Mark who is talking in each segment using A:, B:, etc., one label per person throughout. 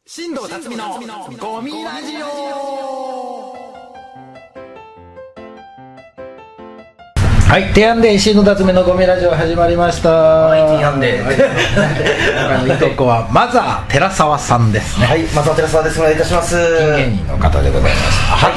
A: 新藤辰巳のゴミラジオ。はい、提案で新藤辰巳のゴミラジオ始まりました。
B: はい、提案で
A: 今回のいとこはマザー寺澤さんですね。
B: はい、マザー寺澤です。お願いいたします。
A: ピン芸人の方でございます。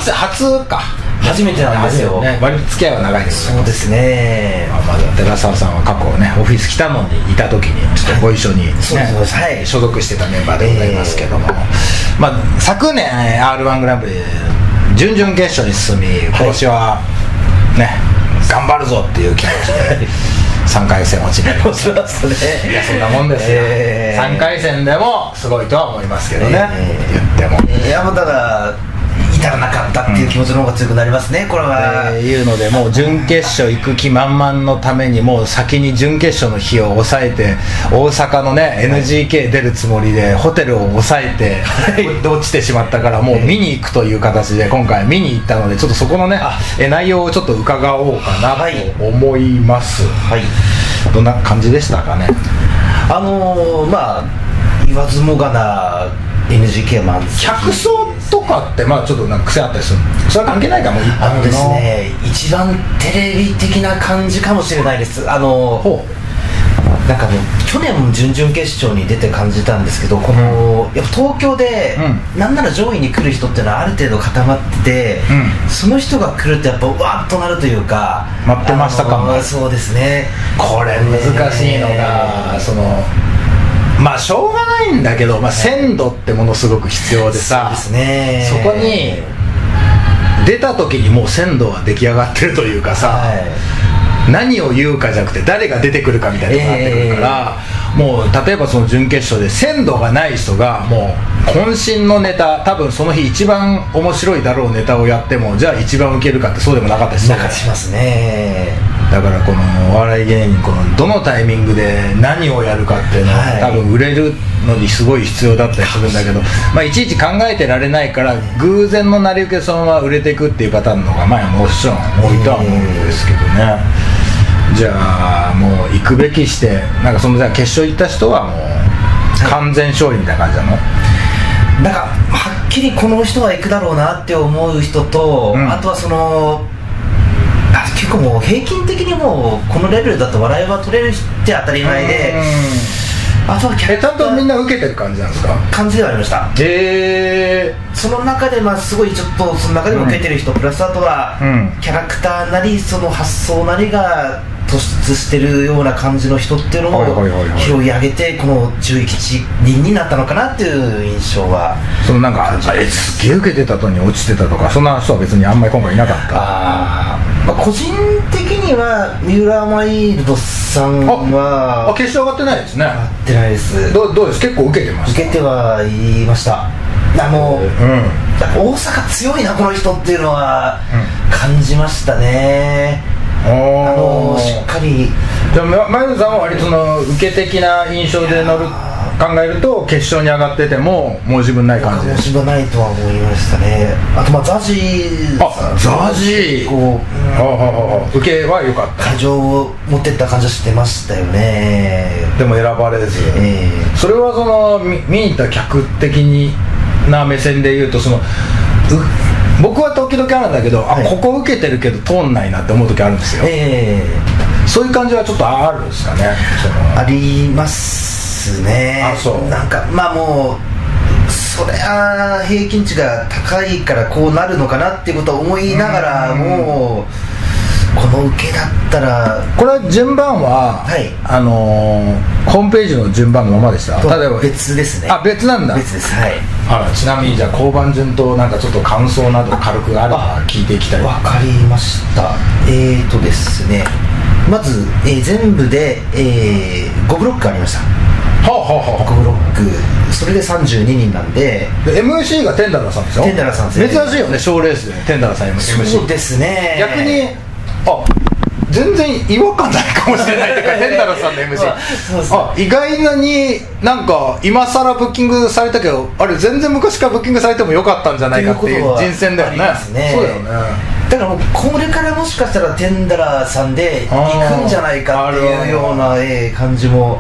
A: 初か
B: 初めてなんですよ、
A: ね、割と付き合いは長いです
B: そうですね。
A: まずは寺澤さんは過去ねオフィス北野にいた時にちょっとご一緒に、ね、
B: はい、
A: 所属してたメンバーでございますけども、まあ、昨年 R1 グランプリ準々決勝に進み今年はね、頑張るぞっていう気持ちで3回戦落ちになりました。いやそんなもんですよ、3回戦でもすごいとは思いますけどね、言っても
B: いやもうただ至らなかったっていう気持ちの方が強くなりますね、これは。
A: いうのでもう準決勝行く気満々のためにもう先に準決勝の日を抑えて大阪のね NGK 出るつもりでホテルを抑えて落ちてしまったからもう見に行くという形で今回見に行ったのでちょっとそこのね内容をちょっと伺おうかなと思います。はい、どんな感じでしたかね。
B: まあ言わずもがな NGK マン
A: 客層とかってまあちょっとなんか癖あったりする。それは関係ないかも。
B: ですね、一番テレビ的な感じかもしれないです。なんかもう去年も準々決勝に出て感じたんですけど、このやっぱ東京で、なんなら上位に来る人っていうのはある程度固まってて、その人が来るとやっぱわーっとなるというか
A: 待ってましたかも。
B: そうですね。
A: これ難しいのがまあしょうがないんだけど、鮮度ってものすごく必要でさ、
B: そうですね、
A: そこに出た時にもう鮮度は出来上がってるというかさ、何を言うかじゃなくて誰が出てくるかみたいなのがなってくるから、もう例えばその準決勝で鮮度がない人がもう渾身のネタ、多分その日一番面白いだろうネタをやってもじゃあ一番ウケるかってそうでもなかったりする。
B: しますね。
A: だからこのお笑い芸人どのタイミングで何をやるかっていうのは、多分売れるのにすごい必要だったりするんだけど、いちいち考えてられないから偶然の成り受けそのまま売れていくっていうパターンの方がもちろん多いとは思うんですけどね。じゃあもう行くべきしてなんかそのじゃあ決勝行った人はもう完全勝利みたいな感じなの？
B: なんかはっきりこの人は行くだろうなって思う人と、あとは結構もう平均的にもうこのレベルだと笑いは取れるって当たり前で、あとは
A: ちゃんとみんな受けてる感じなんですか？
B: 感じではありました。その中ですごいちょっとその中でも受けてる人、プラスあとはキャラクターなりその発想なりが突出してるような感じの人っていうのを拾い上げてこの11人になったのかなっていう印象は。
A: なんかすげえ受けてたのに落ちてたとかそんな人は別にあんまり今回いなかった。
B: 個人的には三浦マイルドさんは
A: 決勝上がってないですね。
B: 上がってないです。
A: どうです？結構受けてました？
B: 受けてはいました。大阪強いなこの人っていうのは感じましたね。しっかり。
A: じゃあマイルドさんは割と受け的な印象で考えると決勝に上がってても申し分ない感じです。
B: 申し分ないとは思いましたね。あとザジー
A: ザジー受けは良かった。
B: 会場を持ってった感じはしてましたよね。
A: でも選ばれず、それは見に行った客的な目線で言うと僕は時々あるんだけど、ここ受けてるけど通んないなって思う時あるんですよ。そういう感じはちょっとあるんですかね。
B: ありますね。なんかもうそれは平均値が高いからこうなるのかなっていうことは思いながらもこの受けだったら
A: これは順番は、ホームページの順番のままでした？例えば
B: 別ですね。
A: 別なんだ。
B: 別です。
A: ちなみにじゃあ交番順となんかちょっと感想など軽くあれば聞いていきたい。
B: わかりました。ですね、まず、全部で、5ブロックありました。5ブロック、それで32人なんで
A: MC がテンダラーさんでしょ？テンダラーさんです。珍しいよね、賞レースでテンダラーさん MC。
B: そうですね。
A: 逆に全然違和感ないかもしれないというかテンダラーさんの MC 意外になんか今更ブッキングされたけどあれ全然昔からブッキングされてもよかったんじゃないかっていう人選だよね。そうだよね。
B: だからもうこれからもしかしたらテンダラーさんで行くんじゃないかっていうような感じも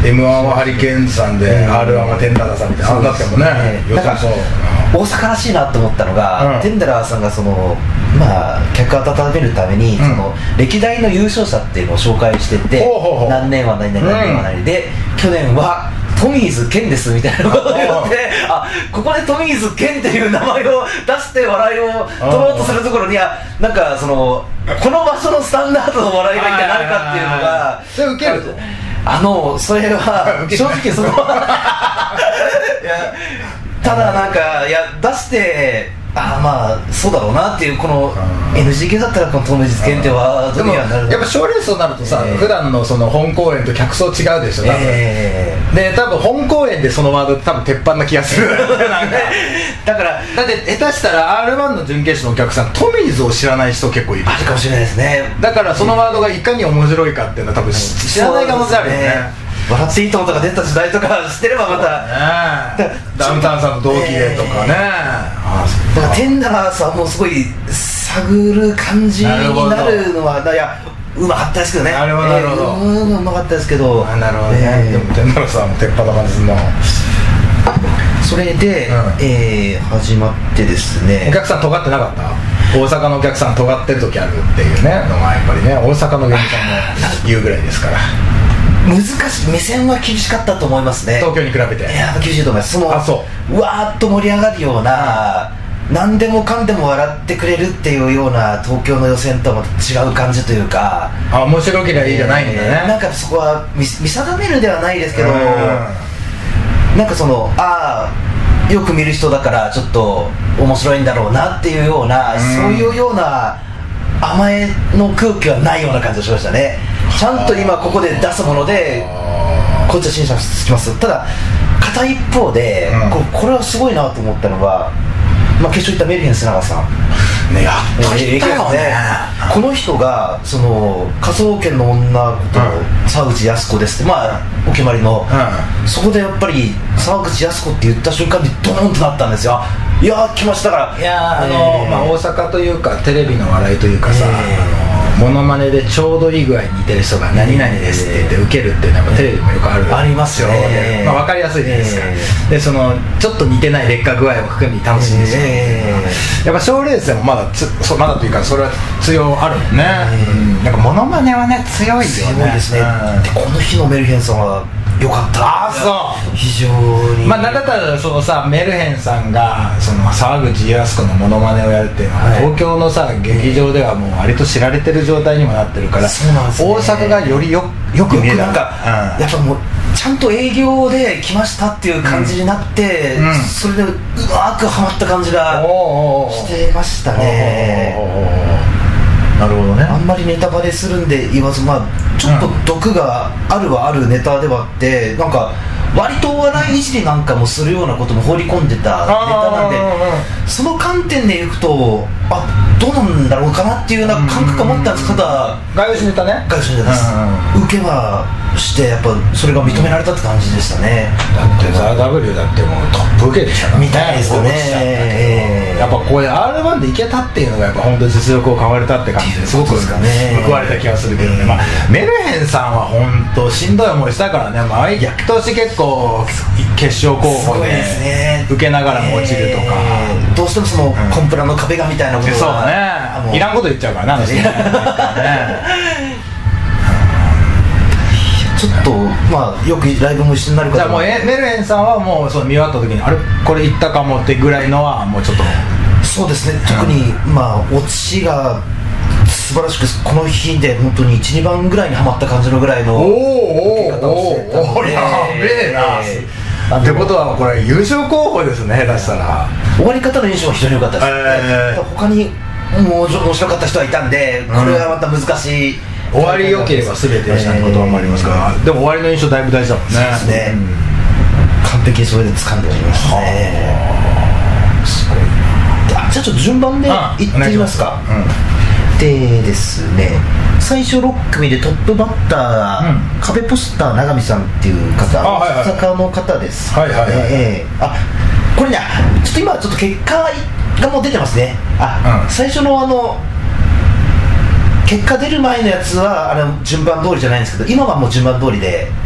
A: M1 はハリケーンズさんで R1 はテンダラーさんみたいなだってもね、
B: なんか大阪らしいなと思ったのが、テンダラーさんが客を温めるために、歴代の優勝者っていうのを紹介してて、何年は何々何年は何で、去年はトミーズ健ですみたいなことを言って、ここでトミーズ健っていう名前を出して笑いを取ろうとするところにはなんかこの場所のスタンダードの笑いが一体何かっていうのが
A: それ受けると
B: それは正直そこはいやただなんか出してそうだろうなっていうこの NGK だったらこのトミーズ健ってワードにはなる。
A: やっぱ賞レースとなるとさ、普段のその本公演と客層違うでしょ多分、で多分本公演でそのワードって多分鉄板な気がするだって下手したら R1 の準決勝のお客さんトミーズを知らない人結構いる。
B: あるかもしれないですね。
A: だからそのワードがいかに面白いかっていうのは多分知らない可能性あるよね。
B: 笑っていいともとか出た時代とか知ってればまた
A: ダウンタウンさんの同期でとかね、
B: だからテンダラーさんもすごい探る感じになるのはうまかったですけどね。
A: なるほど
B: うまかったですけど、
A: なるほどね。でもテンダラーさんも鉄板な感じするな。
B: それで始まってですね、
A: お客さん尖ってなかった？大阪のお客さん尖ってる時あるっていうねのがやっぱりね、大阪の芸人さんも言うぐらいですから
B: 難しい。目線は厳しかったと思いますね、
A: 東京に比べて。
B: いや厳しいと思います。うわーっと盛り上がるような、何でもかんでも笑ってくれるっていうような東京の予選とはまた違う感じというか、
A: 面白ければいいじゃないんだね。
B: なんかそこは見定めるではないですけど、なんかよく見る人だからちょっと面白いんだろうなっていうような、そういうような甘えの空気はないような感じがしましたね。ちゃんと今ここで出すものでこっちは審査つきます。ただ片一方で、これはすごいなと思ったのが、決勝行ったメルヘン須永さん
A: ね、やったよね。
B: この人が科捜研の女こと沢口靖子ですって、お決まりの、そこでやっぱり沢口靖子って言った瞬間にドーンとなったんですよ。いやー来ましたから。
A: いや大阪というかテレビの笑いというかさ、モノマネでちょうどいい具合に似てる人が何々ですって言って受けるっていうのはテレビでもよくありますよね。分かりやすいじゃないですか。でちょっと似てない劣化具合を含み楽しいんですよ。やっぱ賞レースでもまだというかそれは強あるもんね。なんかモノマネはね強いよね。
B: 強いですね。でこの日のメルヘンさんは良かった。
A: そう
B: 非常に
A: だったらメルヘンさんが沢口靖子のモノマネをやるっていうのは、東京の劇場ではもう割と知られてる状態にもなってるから、大阪がよりよく見える。
B: なんかやっぱもうちゃんと営業で来ましたっていう感じになって、それでうまくはまった感じがしてましたね。
A: なるほどね。
B: あんまりネタバレするんで言わず、ちょっと毒があるはあるネタではあって、なんか割とお笑いいじりなんかもするようなことも放り込んでたネタなんで、その観点でいくとどうなんだろうかなっていうような感覚を持ったんです。ただ
A: 外吉ネタね。
B: 外吉ネタです。受けはしてやっぱそれが認められたって感じでしたね。
A: だってザ・ W だってもうトップ受けでしたからね。
B: みたいですよね。
A: やっぱこれ R1 でいけたっていうのがやっぱ本当に実力を買われたって感じですごく報われた気がするけどね。メルヘンさんは本当しんどい思いしたからね。毎年結構決勝候補で受けながらも落ちるとか、
B: どうしてもそのコンプラの壁がみたいなことが、
A: そうね、いらんこと言っちゃうからね。
B: ちょっとよくライブも一緒になるから。
A: じゃあもうメルヘンさんはもう見終わった時にこれいったかもってぐらいのはもうちょっと。
B: そうですね。特にオチが素晴らしく、この日で本当に 1,2 番ぐらいにはまった感じのぐらいの受け方をしてたので。
A: やべえな。ってことはこれ優勝候補ですね。出したら
B: 終わり方の印象は非常に良かったです。他にもう面白かった人はいたんで、これはまた難しい。
A: 終わり良ければ全てよしなんて言葉もありますから、でも終わりの印象だいぶ大事だもんね。
B: そうですね。完璧にそれで掴んでおりましたね。
A: すごいな。
B: じゃあちょっと順番でいってみますか。でですね、最初6組でトップバッター、壁ポスター永見さんっていう方、大阪の方です。これね、ちょっと今ちょっと結果がもう出てますね。最初の結果出る前のやつは順番通りじゃないんですけど、今はもう順番通りで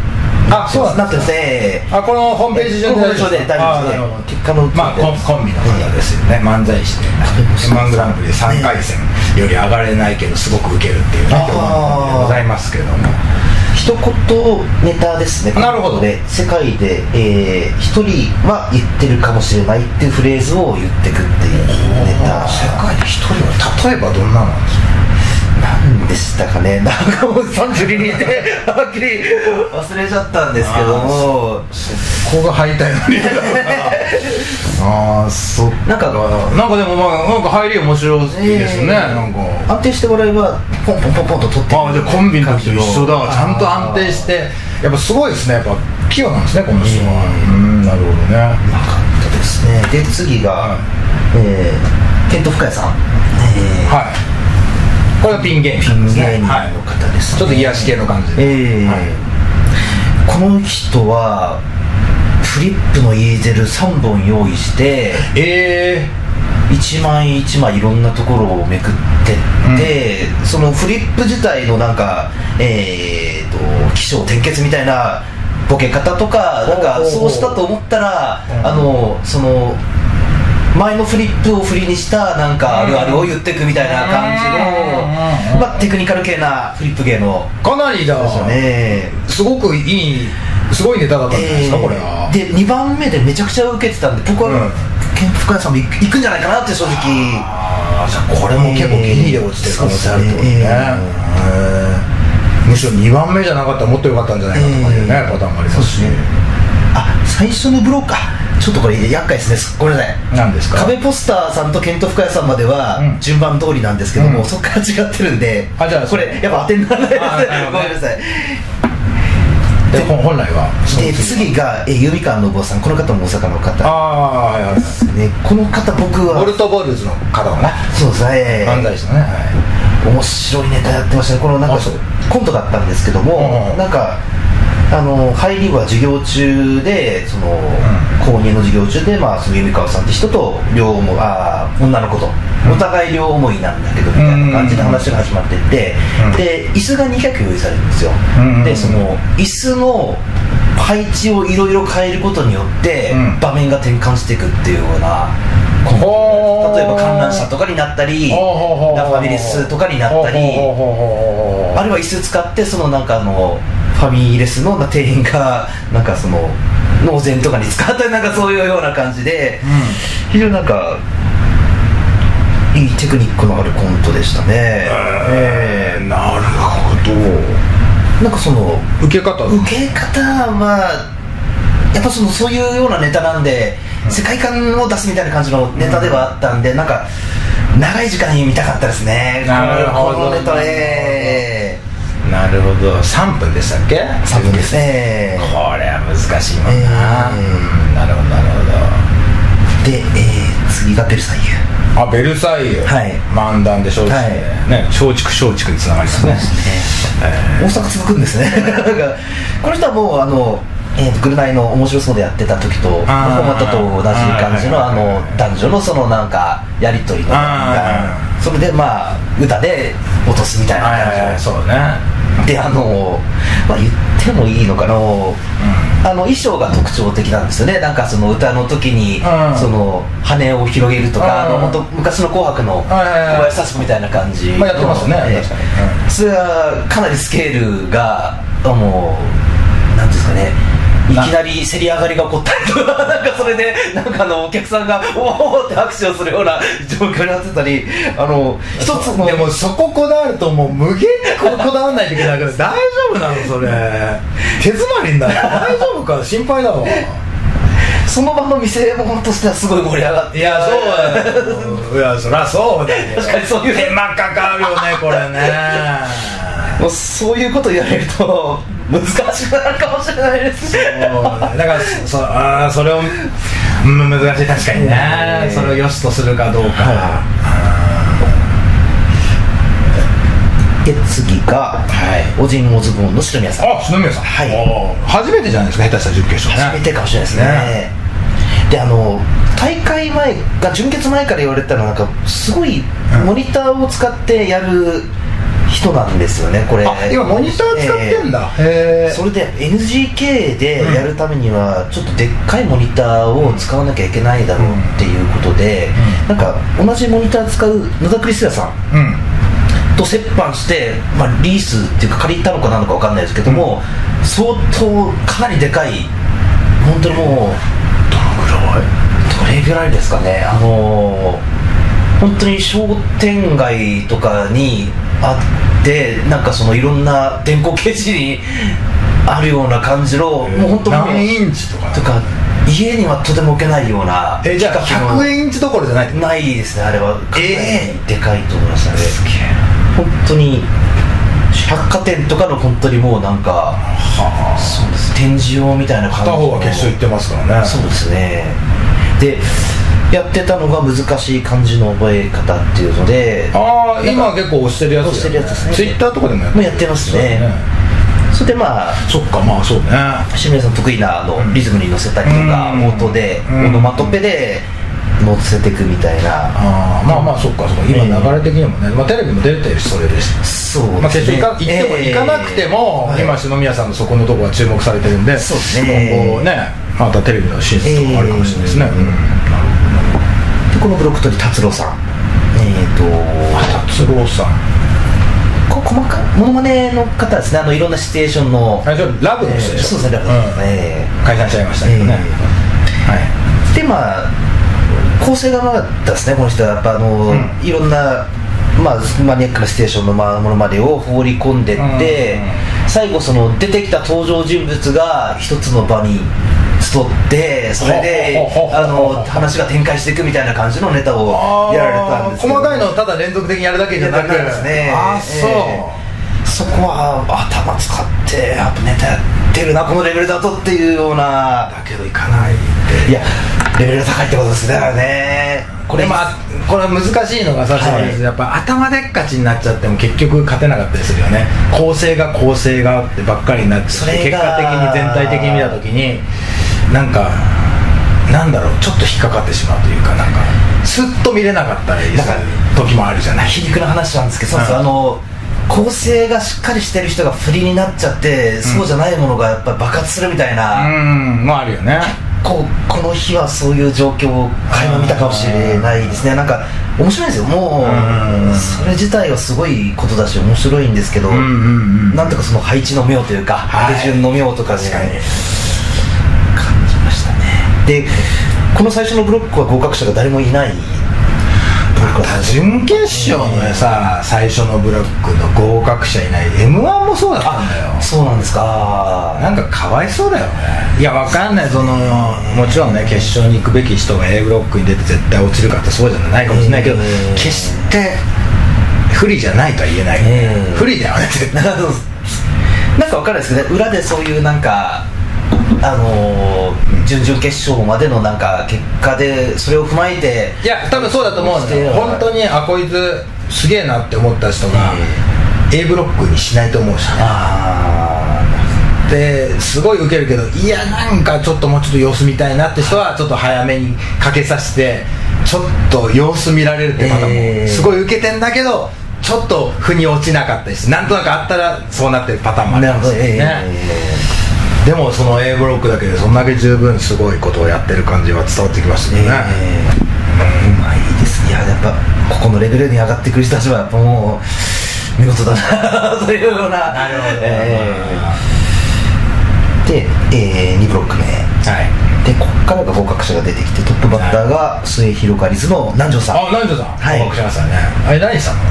A: あ、そうなん
B: ですね。
A: あ、このホームページ上で
B: 大丈夫です。
A: 結果のまあコンビの方ですよね。漫才師で M−1 グランプリ3回戦より上がれないけどすごくウケるっていうねございますけども、
B: 一言ネタですね。
A: なるほど。
B: で世界で一人は言ってるかもしれないっていうフレーズを言ってくっていうネタ。
A: 世界で一人は例えばどんななんですか？
B: 何でしたかね。なんかもう32人ではっきり忘れちゃったんですけども、
A: そこが敗退の理由だああ、そっか。なんかでもまあなんか入り面白いですね。なんか
B: 安定して笑えばポンポンポンポンと取って、
A: ああ、じゃあコンビの時と一緒だ。ちゃんと安定してやっぱすごいですね。やっぱ器用なんですね、この人は。なるほどね。
B: なかったですね。で次がケント・フカヤさん。
A: はい。これはピン芸人
B: の方ですね。
A: ちょっと癒し系の感じで、
B: この人はフリップのイーゼル3本用意して一枚一枚いろんなところをめくってって、そのフリップ自体のなんか起承転結みたいなボケ方とか、なんかそうしたと思ったらその前のフリップを振りにしたなんかあるあるを言っていくみたいな感じの、まあ、テクニカル系なフリップ芸の
A: かなりだですよね。すごくすごいネタだったんじゃないですか、これは。
B: で2番目でめちゃくちゃ受けてたんで、僕はケント・フカヤさんも行くんじゃないかなって正直。
A: ああ、じゃあこれも結構ギリで落ちてる可能性あるってことね。むしろ2番目じゃなかったらもっと良かったんじゃないかとかいうね、パターンもありますし。
B: 最初のブロックちょっとこれ厄介ですね。ごめんなさい。
A: 何ですか？
B: 壁ポスターさんとケント・フカヤさんまでは順番通りなんですけども、そこから違ってるんで、じゃあこれやっぱ当てにならないですね。ごめんなさい。
A: で本来は
B: で次が弓川信夫さん。この方も大阪の方ですね。この方僕は
A: ボルトボルズの方かな。
B: そうですね。
A: 漫才師のね。
B: 面白いネタやってましたね。このなんかコントだったんですけども、なんか入りは授業中で、その公認の授業中で、まあその弓川さんって人と女の子とお互い両思いなんだけどみたいな感じで話が始まっていって、で椅子が2脚用意されるんですよ。でその椅子の配置をいろいろ変えることによって場面が転換していくっていうような、例えば観覧車とかになったり、ラファミレスとかになったり、あるいは椅子使ってそのなんかファミレスの店員がなんかその納税とかに使ったり、なんかそういうような感じで、非常になんかいいテクニックのあるコントでしたね。
A: なるほど。
B: なんかその
A: 受け方
B: はやっぱそういうようなネタなんで、世界観を出すみたいな感じのネタではあったんで、なんか長い時間見たかったですね。
A: なるほど。
B: このネタ
A: なるほど。3分でしたっけ
B: ？3分ですね。
A: これは難しいもんな。なるほどなるほど。
B: で、次がベルサイユ。
A: ベルサイユ、漫談で松竹ね、松竹につながりますね。
B: 大阪続くんですね。この人はもうぐるナイの面白そうでやってた時とフォーマットと同じ感じの男女のそのなんかやり取りの、それでまあ歌で落とすみたいな感じ。
A: そうね。
B: でまあ言ってもいいのかな、衣装が特徴的なんですよね。なんかその歌の時にその羽を広げるとか、本当昔の紅白の小林幸子みたいな感じの、
A: やってますね。確かに。
B: それはかなりスケールがもうなんですかね、いきなり競り上がりが起こったりとか、なんかそれでなんかお客さんがおおって拍手をするような状況になってたり、一つの
A: でもそここだわるともう無限にこだわらないといけないから大丈夫なのそれ。手詰まりになる。大丈夫か心配だわ。
B: その場の見せ物としてはすごい盛り上がって。
A: いやそうだよ。いやそりゃそうだよ。
B: 確かにそういう
A: 手間かかるよねこれね。
B: もうそういうこと言われると難しくなるかもしれないです。
A: だからそれを難しい。確かにね。それを良しとするかどうか。
B: で次がオジンオズボーンの篠宮さん。
A: 篠宮さん、初めてじゃないですか、下手したら準決勝ね。
B: 初めてかもしれないですね。で大会前が準決前から言われたのはなんかすごいモニターを使ってやる人なんですよねこれ。
A: 今モニター使ってんだ。
B: それで NGK でやるためにはちょっとでっかいモニターを使わなきゃいけないだろうっていうことで、なんか同じモニター使う野田クリスティさんと折半して、リースっていうか借りたのかなのか分かんないですけども、相当かなりでかい、本当にもうどれぐらいですかね、本当に商店街とかにあって、なんかそのいろんな電光掲示にあるような感じの、もう本当に
A: 何インチとか
B: 家にはとても置けないような、
A: じゃあ100インチどころじゃない
B: ですね、あれはかなりでかいと思いますね。本当に百貨店とかの本当にもうなんか、そうです、展示用みたいな感じの、
A: 片方は決勝行ってますからね。
B: そうですね。でやってたのが難しい漢字の覚え方っていうので、
A: 今結構押してるやつ
B: ですね。
A: ツイッターとかでも
B: やってますね。それで
A: そっか、そうね、
B: 清水さん得意なリズムに乗せたりとか、音でオノマトペで乗せていくみたいな。
A: そっか今流れ的にもね、テレビも出てるし、それで
B: そうですね、
A: 決勝行かなくても、今篠宮さんのそこのところが注目されてるんで、
B: そうですね、
A: 今後ね、またテレビの進出とかあるかもしれないですね。
B: でこのブロック取り達郎さん、
A: 達郎さん、
B: 細かいモノマネの方ですね。いろんなシチュエーションの
A: ラブの人でしょ。
B: そうですね、ラブ
A: 解散しちゃいましたけどね。
B: で構成がうまかったですね、この人は。やっぱいろんなマニアックなシチュエーションのものまでを放り込んでって、最後その出てきた登場人物が一つの場に集って、それで話が展開していくみたいな感じのネタをやられたんですけど、
A: 細かいのをただ連続的にやるだけじゃなくてですね。
B: そこは頭使ってやっぱネタやってるな、このレベルだとっていうような。
A: だけどいかない、
B: いやレベルが高いってことですね。だからね、これ
A: 難しいのがさ、やっぱ頭でっかちになっちゃっても結局勝てなかったりするよね。構成がってばっかりになって、結果的に全体的に見た時になんかちょっと引っかかってしまうというか、なんかスッと見れなかったりする時もあるじゃない。
B: 皮肉な話なんですけど、構成がしっかりしてる人が振りになっちゃって、そうじゃないものがやっぱり爆発するみたいな、
A: あるよね。
B: この日はそういう状況を垣間見たかもしれないですね。なんか面白いんですよ。もうそれ自体はすごいことだし面白いんですけど、なんとかその配置の妙というか、手順の妙とか感じましたね。でこの最初のブロックは合格者が誰もいない。
A: 準決勝のさ、最初のブロックの合格者いない。 M1 もそうだったんだよ。
B: そうなんですか。
A: なんかかわいそうだよね。いやわかんない、もちろんね、決勝に行くべき人が A ブロックに出て絶対落ちるかってそうじゃないかもしれないけど、決して不利じゃないとは言えない、不利だよね絶対。
B: なんかわかんないですけどね、裏でそういうなんか準々決勝までのなんか結果でそれを踏まえて、
A: いや多分そうだと思うんですよ。本当にこいつすげえなって思った人が A ブロックにしないと思うしね。ですごいウケるけど、いやなんかちょっともうちょっと様子見たいなって人はちょっと早めにかけさせて、ちょっと様子見られるって方もすごいウケてんだけど、ちょっと腑に落ちなかったりして、なんとなくあったらそうなってるパターンもありますよね。でもその A ブロックだけでそんだけ十分すごいことをやってる感じは伝わってきましたね。
B: うまいです。いややっぱここのレベルに上がってくる人たちはやっぱもう見事だなというような。なるほど。で、2ブロック目、でここからが合格者が出てきて、トップバッターが末広がりずの南條さん。
A: 南條さん、合格しましたね。あれ何したの？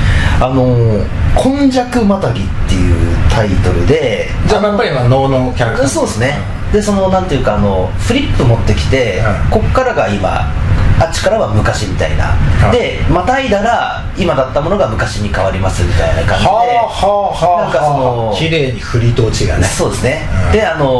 B: 今昔またぎっていうタイトルで、
A: じゃあやっぱり能のキャラクター。
B: そうですね。でなんていうかフリップ持ってきて、こっからが今、あっちからは昔みたいな、でまたいだら今だったものが昔に変わりますみたいな感じで、なんか
A: 綺麗に振りと落ちがね。
B: そうですね。で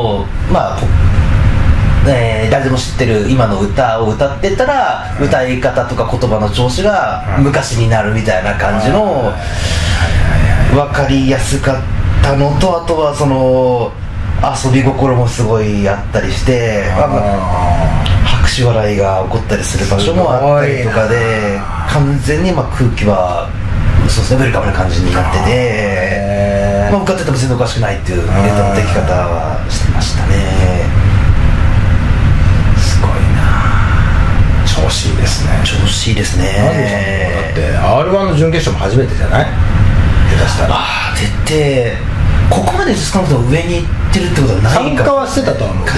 B: 誰でも知ってる今の歌を歌ってたら、歌い方とか言葉の調子が昔になるみたいな感じの、分かりやすかったのと、あとは遊び心もすごいあったりして、拍手笑いが起こったりする場所もあったりとかで、完全に空気はそうですね、ウェルカムな感じになってて、まあ、受かってても全然おかしくないっていうネタの出来方はしてましたね。
A: すごいな、調子いいですね。
B: 調子いいですね。
A: だって R1 の準決勝も初めてじゃない、下手したら。
B: 出てここまで少なくとも上に行ってるってことはないか、
A: 参加はしてたとは思う。
B: なんか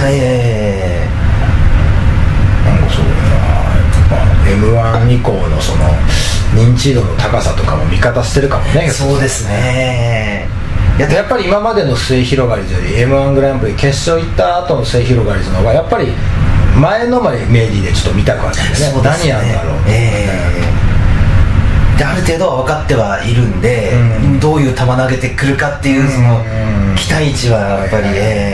A: そうだな、M1 以降のその認知度の高さとかも味方してるかもね。
B: そうですね。
A: やっぱり今までの末広がりより M1 グランプリ決勝行った後の末広がりの方がやっぱり前のめりメディでちょっと見たくなってね、何やるんだろう、
B: である程度は分かってはいるんで、どういう球投げてくるかっていうその期待値はやっぱり、あり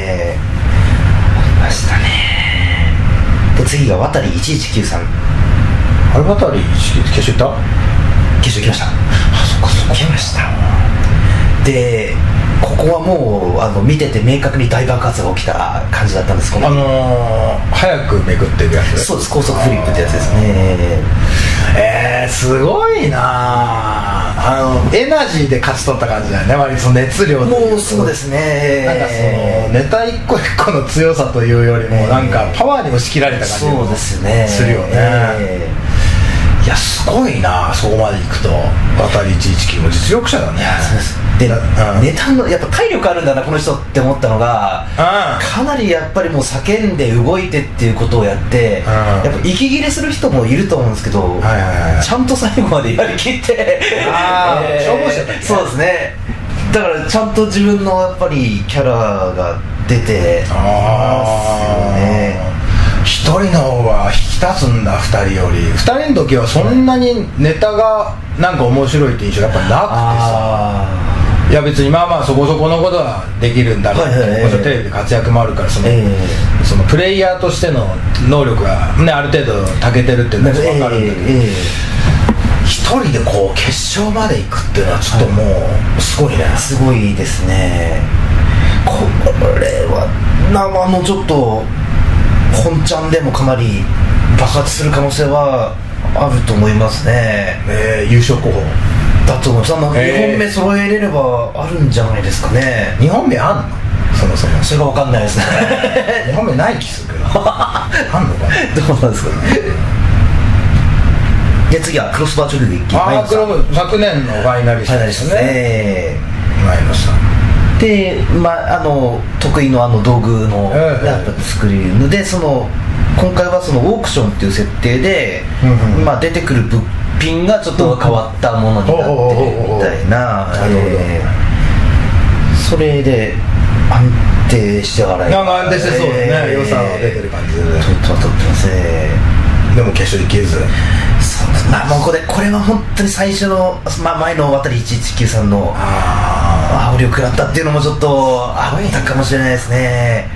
B: ましたね。で次が渡1193。
A: あれ渡1193決勝行った？
B: 決勝来ました。
A: そっかそっか、
B: 来ました。でここはもう見てて明確に大爆発が起きた感じだったんです。
A: 早くめくってるやつ。
B: そうです、高速フリップってやつですね。
A: すごいな、エナジーで勝ち取った感じだよね、割と熱量。
B: もうそうですね。
A: なんかそのネタ一個一個の強さというよりもなんかパワーにも仕切られた感じもするよね。いやすごいな、そこまでいくと。渡り119も実力者だね。
B: で、ネタのやっぱ体力あるんだなこの人って思ったのが、かなりやっぱりもう叫んで動いてっていうことをやって、やっぱ息切れする人もいると思うんですけど、ちゃんと最後までやりきって
A: 消防車だったっけ。
B: そうですね。だからちゃんと自分のやっぱりキャラが出てますよね。
A: 一人の方が引き立つんだ、二人より。二人の時はそんなにネタがなんか面白いって印象やっぱなくてさ、いや別にまあまあそこそこのことはできるんだろう、もちろんテレビで活躍もあるから、そのプレイヤーとしての能力が、ね、ある程度長けてるっていうのは分かるんだけど、一人でこう決勝まで行くっていうのはちょっともうすごいね。
B: すごいですね。これは生のちょっと本ちゃんでもかなり爆発する可能性はあると思いますね。
A: 優勝候補
B: だと思います。2本目揃えれればあるんじゃないですかね。
A: 2本目あんの？そもそも
B: それが分かんないですね。
A: 2本目ない気するけどあんのかな。
B: どうなんですかね。で次はクロスバー直撃。
A: 昨年のファイナリストですね。前野さん
B: で、得意の道具の作りので、今回はそのオークションっていう設定で、出てくる物品がちょっと変わったものになってるみたいな、それで安定して笑い、
A: 安定してそうですね。良さは出てる感じで
B: ちょっと取ってますね。
A: でも決勝できず、
B: もうこれは本当に最初の、前の渡り1193の煽りを食らったっていうのもちょっとあったかもしれないですね。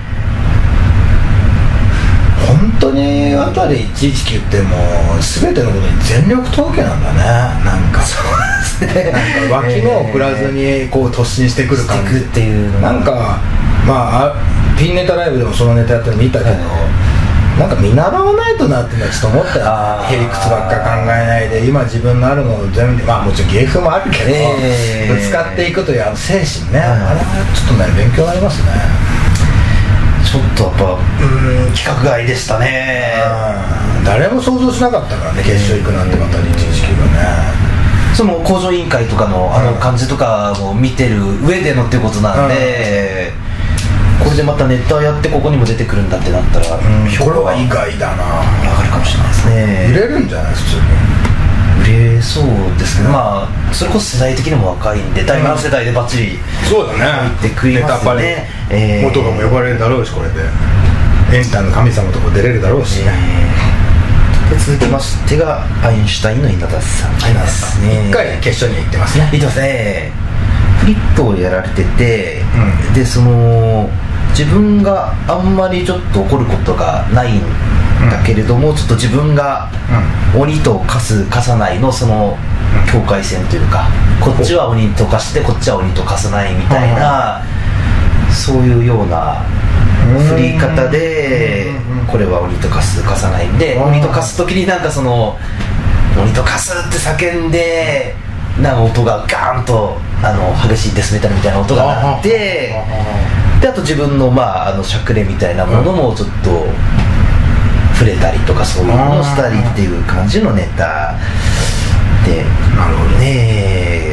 A: 本当に渡り119ってもう全てのことに全力投球なんだね。なんかそうですね。なんか脇のを振らずにこう突進してくる感じ
B: っていうの
A: なんかピンネタライブでもそのネタやってるの見たけど、なんか見習わないとなってのはちょっと思ったよ。へりくつばっか考えないで今自分のあるのを全部、もちろん芸風もあるけど、ぶつかっていくという精神ね、あれはちょっとね勉強になりますね。
B: ちょっとやっぱ規格外でしたね。
A: 誰も想像しなかったからね、決勝行くなんて。また119がね、
B: その工場委員会とかの感じとかを見てる上でのっていうことなんで、これでまたネタやってここにも出てくるんだってなったら、こ
A: れは意外だな。
B: 上がるかもしれないですね。
A: 売れるんじゃない普通に。
B: 売れそうですね。それこそ世代的にも若いんで、第7世代でバッチリ
A: そうだね、
B: 入って食いますよね。
A: 元がも呼ばれるだろうし、これでエンタの神様とか出れるだろうしね。
B: で続きましてがアインシュタインの稲田さんですね。
A: 1回決勝には行ってますね。
B: 行ってますね。フリップをやられてて、で自分があんまりちょっと怒ることがないんだけれども、ちょっと自分が鬼と化す化さないのその境界線というか、こっちは鬼と化してこっちは鬼と化さないみたいな、そういうような振り方で、これは鬼と化す化さないんで、鬼と化す時になんか鬼と化すって叫んでなんか音がガーンと激しいデスメタルみたいな音が鳴って、であと自分のしゃくれみたいなものもちょっと触れたりとかそういうのをしたりっていう感じのネタで、
A: なるほど
B: ね。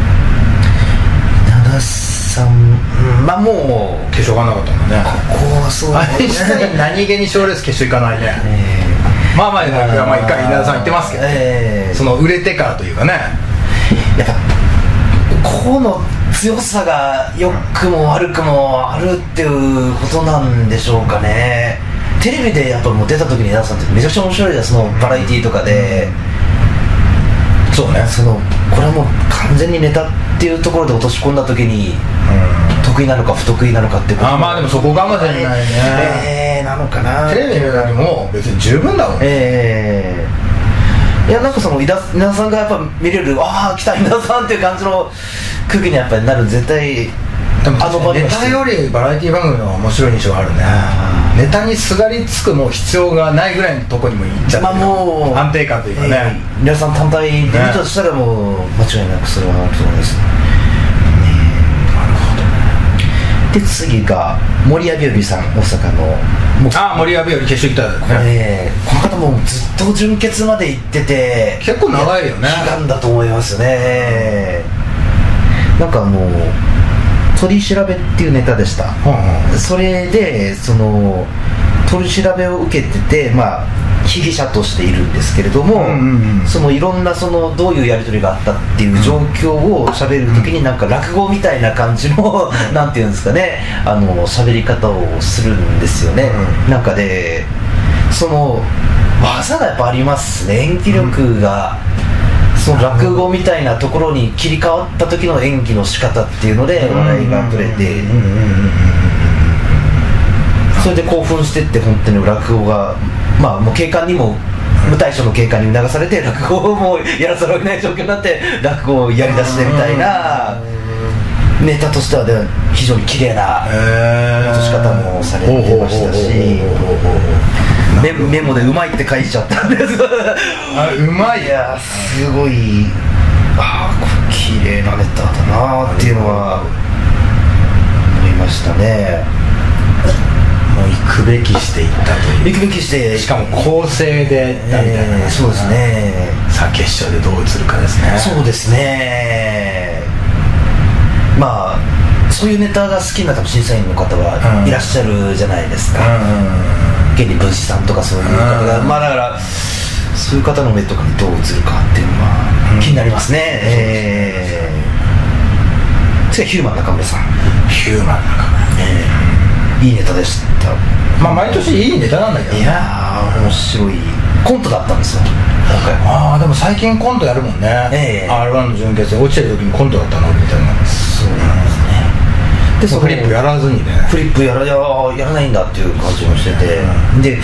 B: 長さん、もう
A: 決勝がなかったんだね。
B: ここはそう
A: アインシュタイン何気に賞レース決勝行かないね。一回稲田さん言ってますけど、その売れてからというかね、
B: やっぱこの強さが良くも悪くもあるっていうことなんでしょうかね。テレビでやっぱもう出た時に稲田さんってめちゃくちゃ面白いじゃん、そのバラエティーとかで、
A: そうね、
B: これはもう完全にネタっていうところで落とし込んだ時に、得意なのか不得意なのかってことも、
A: でもそこかもしれないね。
B: なのかな。
A: テレビ見るだけも別に十分だもん。
B: いや、なんか稲田さんがやっぱ見れる、来た稲田さんっていう感じの空気にやっぱりなる。絶対
A: でもネタよりバラエティ番組の方が面白い印象があるね。ネタにすがりつくもう必要がないぐらいのとこにも行っちゃって、もう安定感というかね、
B: 皆さん単体で見たとしたらもう間違いなくそれはそうですね。なるほど。で次が森谷日和さん、大阪の。
A: 森谷日和決勝行ったんだよね。
B: この方もずっと準決まで行ってて、
A: 結構長いよね。
B: 悲願だと思いますね。なんか取り調べっていうネタでした、それで取り調べを受けてて、被疑者としているんですけれども、いろんなどういうやり取りがあったっていう状況を喋るときに、なんか落語みたいな感じのなんていうんですかね、喋り方をするんですよね。なんかで技がやっぱありますね、演技力が。落語みたいなところに切り替わった時の演技の仕方っていうので笑いが取れて、それで興奮してって本当に落語がもう警官にも舞台上の警官に促されて落語をもうやらざるを得ない状況になって落語をやりだしてみたいなネタとしては非常に綺麗な落とし方もされてましたし、メモでうまいって書いちゃったんですうまい。いやすごいこれ綺麗なネタだなっていうのは思いましたね。
A: もう行くべきしていったという、
B: 行くべきして
A: しかも構成でみたいな、
B: そうですね。
A: さあ決勝でどう映るかですね。
B: そうですね。そういうネタが好きな多分審査員の方はいらっしゃるじゃないですか。現に文枝さんとかそういう方が、だからそういう方の目とかにどう映るかっていうのは気になりますね。次はヒューマン中村さん。
A: ヒューマン中村、
B: いいネタでした。
A: 毎年いいネタなんだけどね。
B: いや面白いコントだったんですよ今回。
A: でも最近コントやるもんね。R1 の準決で落ちてる時にコントだったのみたいな。
B: そうなんですね。
A: でフリップやらずにね、
B: フリップやらないんだっていう感じもしてて、で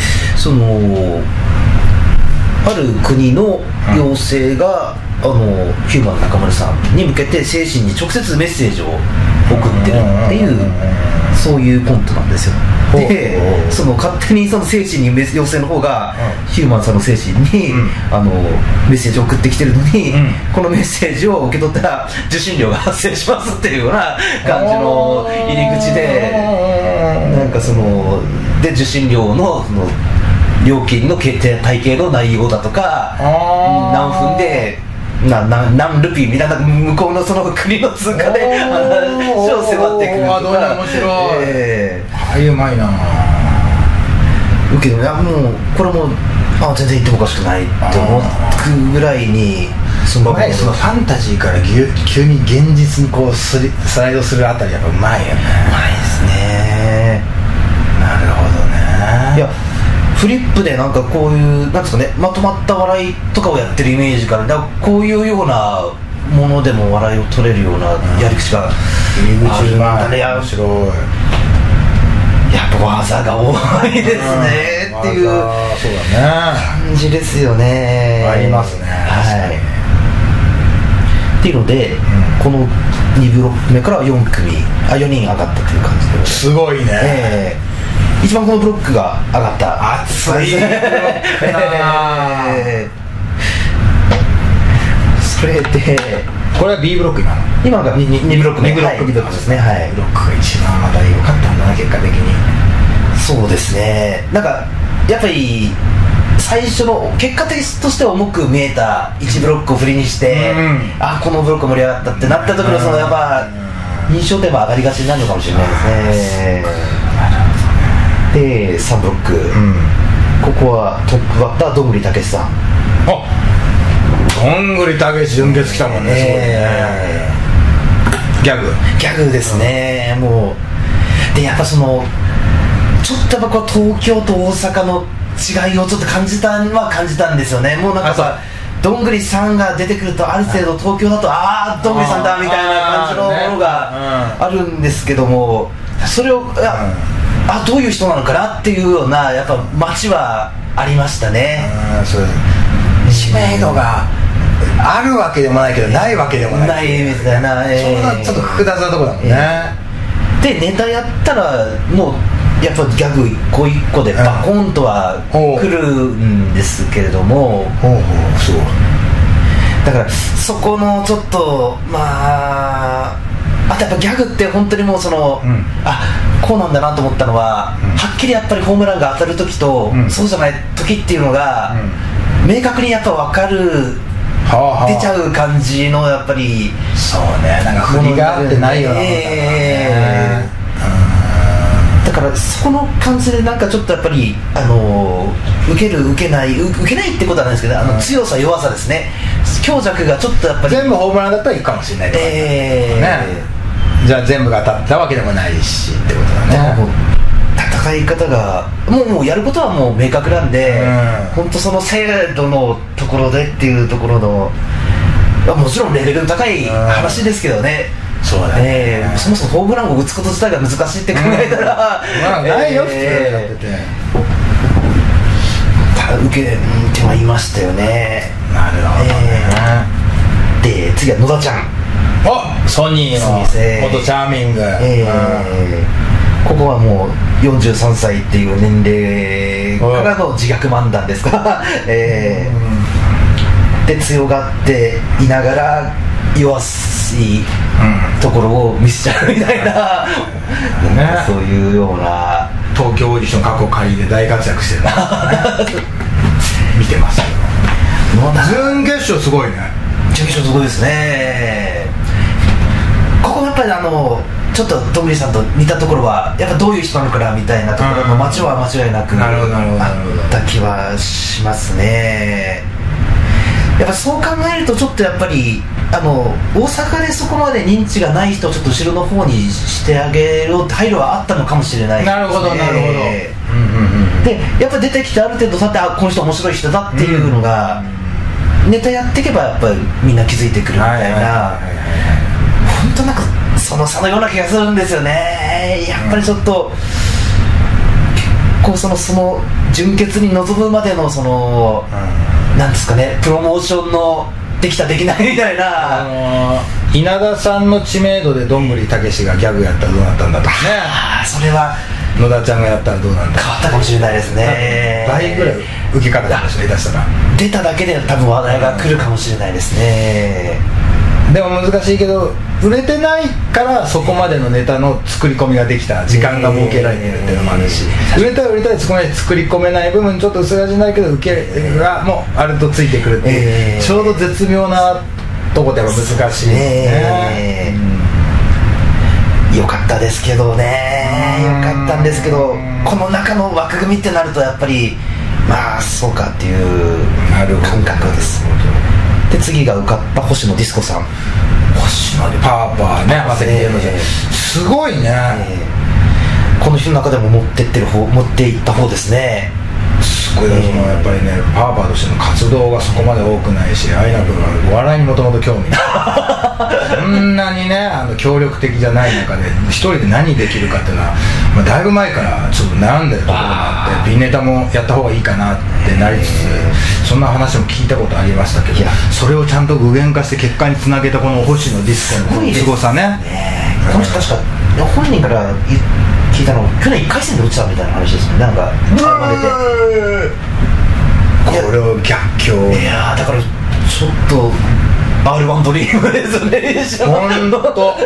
B: ある国の妖精が、ヒューマン中丸さんに向けて精神に直接メッセージを送ってるっていう、そういうコントなんですよ。で勝手に精神に妖精の方が、ヒューマンさんの精神に、メッセージを送ってきてるのに、このメッセージを受け取ったら受信料が発生しますっていうような感じの入り口で、なんかで受信料の料金の体系の内容だとか、何分で何ルピーみたいな向こうの国の通貨で話を迫ってくるとか。
A: どうや面白い。うまいな。
B: けどもうこれも全然言ってもおかしくないって思うぐらいに、
A: そのファンタジーから急に現実にスライドするあたりやっぱうまいよね。
B: うまいですね。
A: なるほどね。
B: いやフリップでなんかこういうなんですかね、まとまった笑いとかをやってるイメージから、こういうようなものでも笑いを取れるようなやり口が
A: 入り口が面白い。
B: やっぱ技が多いですねっていう感じですよね。
A: ありますね。
B: っていうので、この2ブロック目から4人上がったという感じで、
A: すごいね。
B: 一番このブロックが上がった
A: 熱いブロックな
B: それで
A: これは B ブロック
B: 今のが 2ブロック目、
A: 2ブロック
B: ですね。はい、
A: ブロックが一番また良かったんだな、結果的に。
B: そうですね。なんかやっぱり最初の結果的として重く見えた1ブロックを振りにして、あ、このブロック盛り上がったってなった時のそのやっぱ印象点も上がりがちになるのかもしれないですね。で3ブロック、ここはトップバッターどんぐりたけしさん。
A: あ、どんぐりたけし準決来たもんね、すごいね。ギャグですね。もうでやっぱそのちょっとやっぱこう東京と大阪の違いをちょっと感じたんですよね。もうなんかさ、どんぐりさんが出てくるとある程度東京だとああどんぐりさんだみたいな感じのものがあるんですけども、それをどういう人なのかなっていうようなやっぱ街はありましたね。 そう知名度があるわけでもないけどないわけでもない
B: みたいな、
A: ちょっと複雑なところだもんね。
B: でネタやったらもうやっぱギャグ一個一個でバコンとは来るんですけれども、
A: そう
B: だからそこのちょっとあとやっぱギャグって本当にもうその、こうなんだなと思ったのは、はっきりやっぱりホームランが当たる時と、そうじゃない時っていうのが、明確にやっぱ分かる、出ちゃう感じのやっぱり
A: そうね、なんか振りがあってないようなもんだね。
B: だからその感じでなんかちょっとやっぱり受ける受けないってことはないですけど、強さ弱さですね、強弱がちょっとやっぱり
A: 全部ホームランだったらいいかもしれないとかね。じゃあ全部が当たったわけでもないしってことだね。
B: もう戦い方がもうやることはもう明確なんで、本当その精度のところでっていうところのもちろんレベルの高い話ですけどね。
A: そうだね、
B: そもそもホームランを打つこと自体が難しいって考えたら、
A: ないよ普通にやってて、
B: 受けてはいましたよね。
A: なるほどね。
B: で次は野田ちゃん、
A: ソニーの元チャーミング、
B: ここはもう43歳っていう年齢からの自虐漫談ですかで強がっていながら弱いところを見せちゃうみたいな、そういうような
A: 東京オーディション過去仮で大活躍してる見てますよ。準決勝すごいね。
B: 準決勝すごいですね。ここやっぱりちょっとどんぐりさんと似たところはやっぱどういう人なのかなみたいなところの街は間違いなくあった気はしますね。やっぱそう考えるとちょっとやっぱり大阪でそこまで認知がない人をちょっと後ろの方にしてあげる配慮はあったのかもしれないですね。
A: なるほどなるほど。
B: でやっぱ出てきてある程度だってこの人面白い人だっていうのが、ネタやっていけばやっぱりみんな気づいてくるみたいな、本当なんかその差のような気がするんですよね。やっぱりちょっと結構その準決に臨むまでのその、なんですかね、プロモーションのできたできないみたいな、
A: 稲田さんの知名度でどんぐりたけしがギャグやったらどうなったんだとかね。
B: それは
A: 野田ちゃんがやったらどうなんだ、
B: 変わったかもしれないですね。
A: 倍ぐらい受け方かもしれない、出したら
B: 出ただけで多分話題が来るかもしれないですね。
A: でも難しいけど売れてないからそこまでのネタの作り込みができた時間が設けられてるっていうのもあるし、売れたら売れたらそこまで作り込めない部分ちょっと薄味ないけど受けがもうあるとついてくるっていう、ちょうど絶妙なとこってやっぱ難しいね。
B: よかったですけどね、よかったんですけど、この中の枠組みってなるとやっぱりそうかっていう感覚です。で次が受かった星野ディスコさん、
A: 星野でパーパーね、すごいね、
B: この人の中でも持っていった方ですね。
A: すごい、やっぱりね、パーパーとしての活動がそこまで多くないし、アイナ君はお笑いにもともと興味ないそんなにね協力的じゃない中で一人で何できるかっていうのは、だいぶ前からちょっと悩んでるところがあって、ピンネタもやった方がいいかなってなりつつ、そんな話も聞いたことありましたけど、それをちゃんと具現化して結果につなげたこの星野ディスコのすごさね。
B: この人確か本人から聞いたの去年1回戦で落ちたみたいな話ですね。なんか
A: これを逆境、
B: いやだからちょっと R1 ドリームですね。
A: ほんと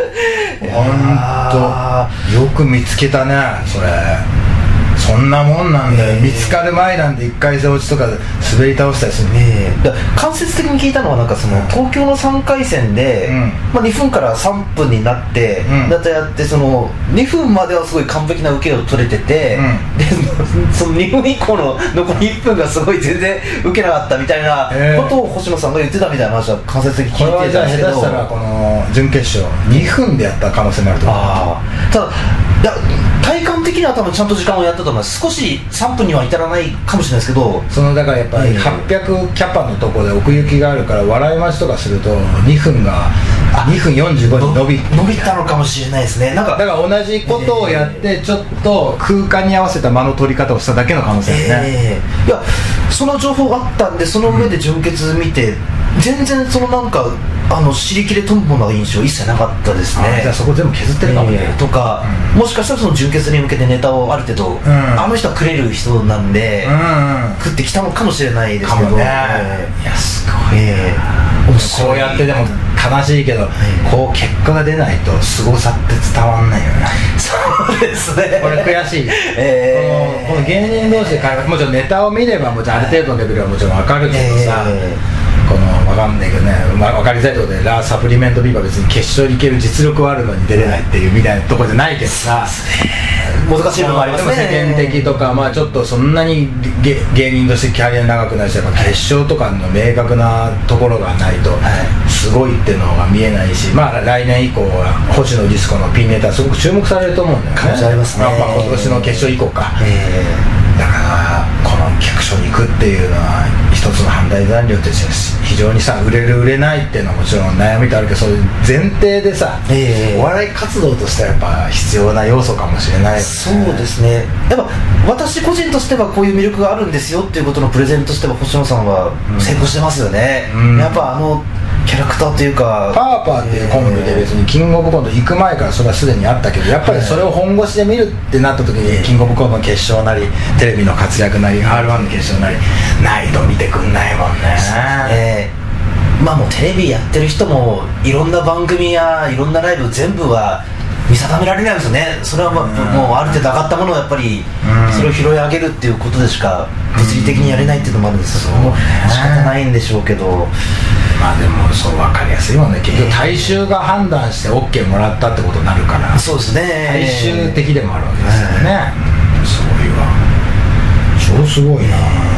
A: よく見つけたねそれ。そんなもんなんだよ、見つかる前なんで1回戦落ちとか滑り倒したりする
B: 間接的に聞いたのはなんかその東京の3回戦で、まあ、2分から3分になって、だとやってその2分まではすごい完璧な受けを取れてて、でその2分以降の残り1分がすごい全然受けなかったみたいなことを星野さんが言ってたみたいな話は間接的に聞いてたんですけど、これはじゃあ下手したらこの準決勝2分でやった可能性もあると思う。ただいや体感的には多分ちゃんと時間をやったと思います。少し3分には至らないかもしれないですけど、
A: そのだからやっぱり800キャパのところで奥行きがあるから笑い待ちとかすると2分が2分45に伸び
B: たのかもしれないですね。なんか
A: だから同じことをやってちょっと空間に合わせた間の取り方をしただけの可能性ですね。
B: いやその情報があったんでその上で準決見て、全然そのなんか尻切れとむような印象一切なかったですね。
A: じゃあそこ全部削ってるかもね、
B: とか、もしかしたらその準決に向けてネタをある程度、あの人はくれる人なんで、食ってきたのかもしれないですけど、
A: いやすごい、こうやってでも悲しいけど、こう結果が出ないと凄さって伝わんないよね。
B: そうですね、
A: これ悔しい。この芸人同士で会話、もちろんネタを見ればもちろんある程度のレベルはもちろん分かるけどさ、この分かんないけどね、分かりづらいところでサプリメントビーバー別に決勝に行ける実力はあるのに出れないっていうみたいなところじゃないけどさ、
B: 難しい部分もありますね。
A: 世間的とか、まあちょっとそんなに芸人としてキャリア長くないし、やっぱ決勝とかの明確なところがないとすごいっていうのが見えないし、まあ来年以降は星野ディスコのピンネタすごく注目されると思うんだよね。
B: 可能性ありますね。
A: まあ今年の決勝以降か。だからこの決勝に行くっていうのは一つの判断材料として非常にさ、売れる売れないっていうのはもちろん悩みとあるけど、そういう前提でさ、お笑い活動としてはやっぱ必要な要素かもしれないですね。
B: そうですね、やっぱ私個人としてはこういう魅力があるんですよっていうことのプレゼンとしては星野さんは成功してますよね。やっぱキャラクターというか
A: パーパーっていうコンビで別にキングオブコント行く前からそれはすでにあったけど、やっぱりそれを本腰で見るってなった時にキングオブコントの決勝なりテレビの活躍なり R1 の決勝なりないと見てくんないもんね。
B: まあもうテレビやってる人もいろんな番組やいろんなライブ全部は見定められないんですよね。それはもうある程度上がったものをやっぱりそれを拾い上げるっていうことでしか物理的にやれないっていうのもあるんですけど、仕方ないんでしょうけど、
A: まあでもそう分かりやすいもんね。結局大衆が判断して OK もらったってことになるから、
B: そうですね、
A: 大衆的でもあるわけですよね。すごいわ、超すごいな。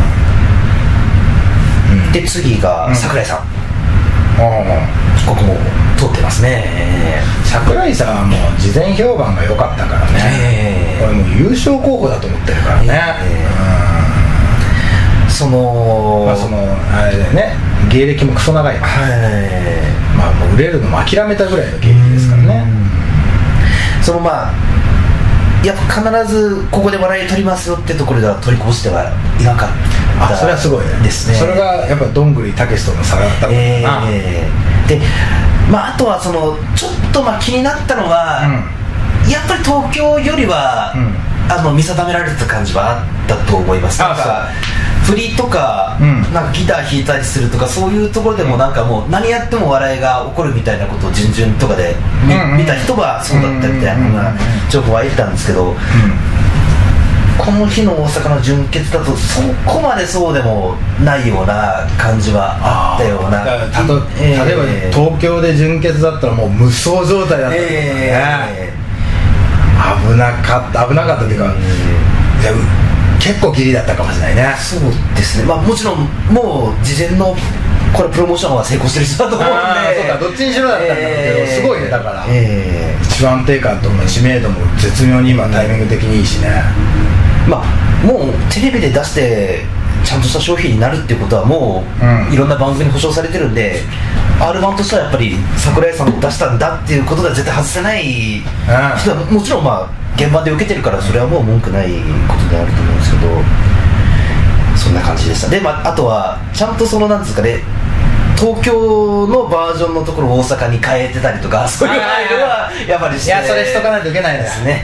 B: で次が櫻井さん、ここも通ってますね。
A: 櫻井さんはもう事前評判が良かったからね、これもう優勝候補だと思ってるからね。
B: その
A: あれだよね、芸歴もクソ長いから、まあもう売れるのも諦めたぐらいの芸歴ですからね。
B: そのまあやっぱ必ずここで笑い取りますよってところでは取りこぼしてはいなかった。
A: それはすごい
B: ですね。
A: それがやっぱどんぐりたけしとの差があったのかな。
B: でまああとはそのちょっと気になったのは、やっぱり東京よりは、見定められた感じはあったと思います。なんか振りとか、なんかギター弾いたりするとかそういうところでもなんかもう何やっても笑いが起こるみたいなことを準々とかで見た人はそうだったみたいなのが情報は言ったんですけど、この日の大阪の準決だとそこまでそうでもないような感じはあったような。
A: 例えば東京で準決だったらもう無双状態だったんですよね。危なかったっていうか、結構ギリだったかもしれないね。
B: そうですね、まあもちろんもう事前のこれプロモーションは成功してる人だと思うんで、
A: そうか、どっちにしろだったんだけど、すごいね。だから、一番安定感と知名度も絶妙に今タイミング的にいいしね。
B: まあもうテレビで出してちゃんとした商品になるっていうことはもう、いろんな番組に保証されてるんで、 R1 としてはやっぱり櫻井さんを出したんだっていうことでは絶対外せない人はもちろん現場で受けてるから、それはもう文句ないことであると思うんですけど、そんな感じでした。で、あとはちゃんとそのなんですかね、東京のバージョンのところを大阪に変えてたりとか、そういう配慮はやっぱりして、
A: いやそれしとかないといけないですね。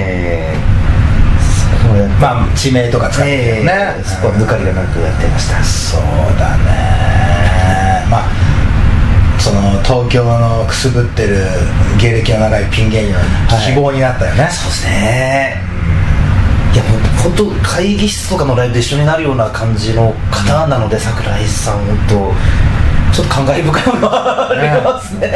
B: ま
A: あ地名とか使ってね、
B: そこは抜かりがなくやってました。
A: そうだね。まあその東京のくすぶってる芸歴の長いピン芸人の希望になったよね、
B: そうですね。いやもう本当会議室とかのライブで一緒になるような感じの方なので、桜井さん本当ちょっと感慨深いものがありますね。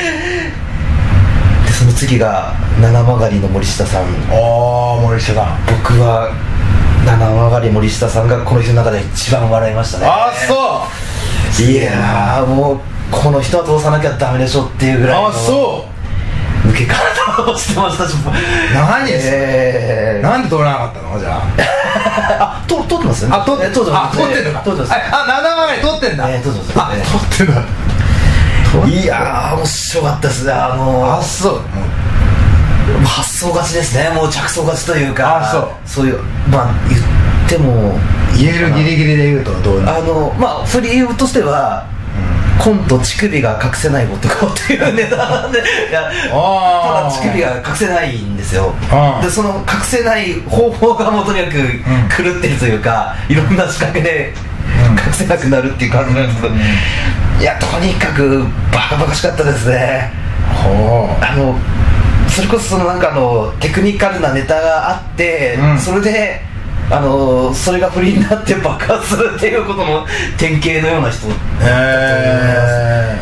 B: でその次が七曲りの森下さん。
A: 森下さん、
B: 僕は七曲り森下さんがこの人の中で一番笑いましたね。
A: そう
B: いやもうこの人は通さなきゃダメでしょっていうぐらいの抜け方をしてましたし、
A: 何なんで通らなかったのじゃ
B: あ通ってますよね。
A: 通ってんのか、7曲り通ってんだ、
B: 通って
A: んだ。
B: いや面白かったですね。発想勝ちですね。もう着想勝ちというか、そういうまあ言っても
A: 言えるギリギリで言うとどうなの？
B: まあ振りとしては、コント乳首が隠せない男っていうネタなんで、いやただ乳首が隠せないんですよ。でその隠せない方法がもうとにかく狂ってるというか、いろんな仕掛けで隠せなくなるっていう感じなんですけど、いやとにかくバカバカしかったですね。それこそなんかテクニカルなネタがあって、それでそれが振りになって爆発するっていうことの典型のような人だと思います。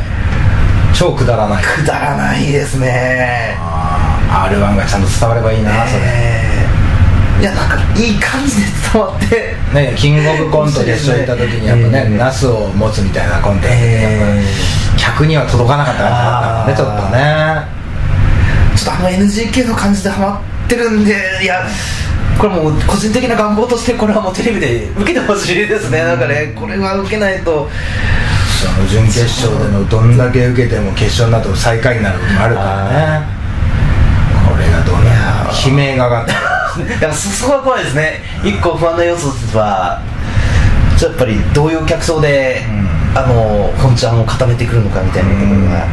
A: 超くだらない
B: ですね。
A: R1 がちゃんと伝わればいいな、それ。
B: いやなんかいい感じで伝わって
A: ね、キングオブコント決勝行った時にやっぱね、ナスを持つみたいなコントやって客には届かなかった感じだったんで、ちょっとね
B: ちょっとNGK の感じでハマってるんで、いやこれもう個人的な願望としてこれはもうテレビで受けてほしいですね。なんかねこれは受けないと、
A: その準決勝でのどんだけ受けても決勝になると最下位になることもあるからね。これがどうなる、悲鳴が上がって
B: いやそこは怖いですね。一個不安な要素はやっぱりどういう客層で、本ちゃんを固めてくるのかみたいなところが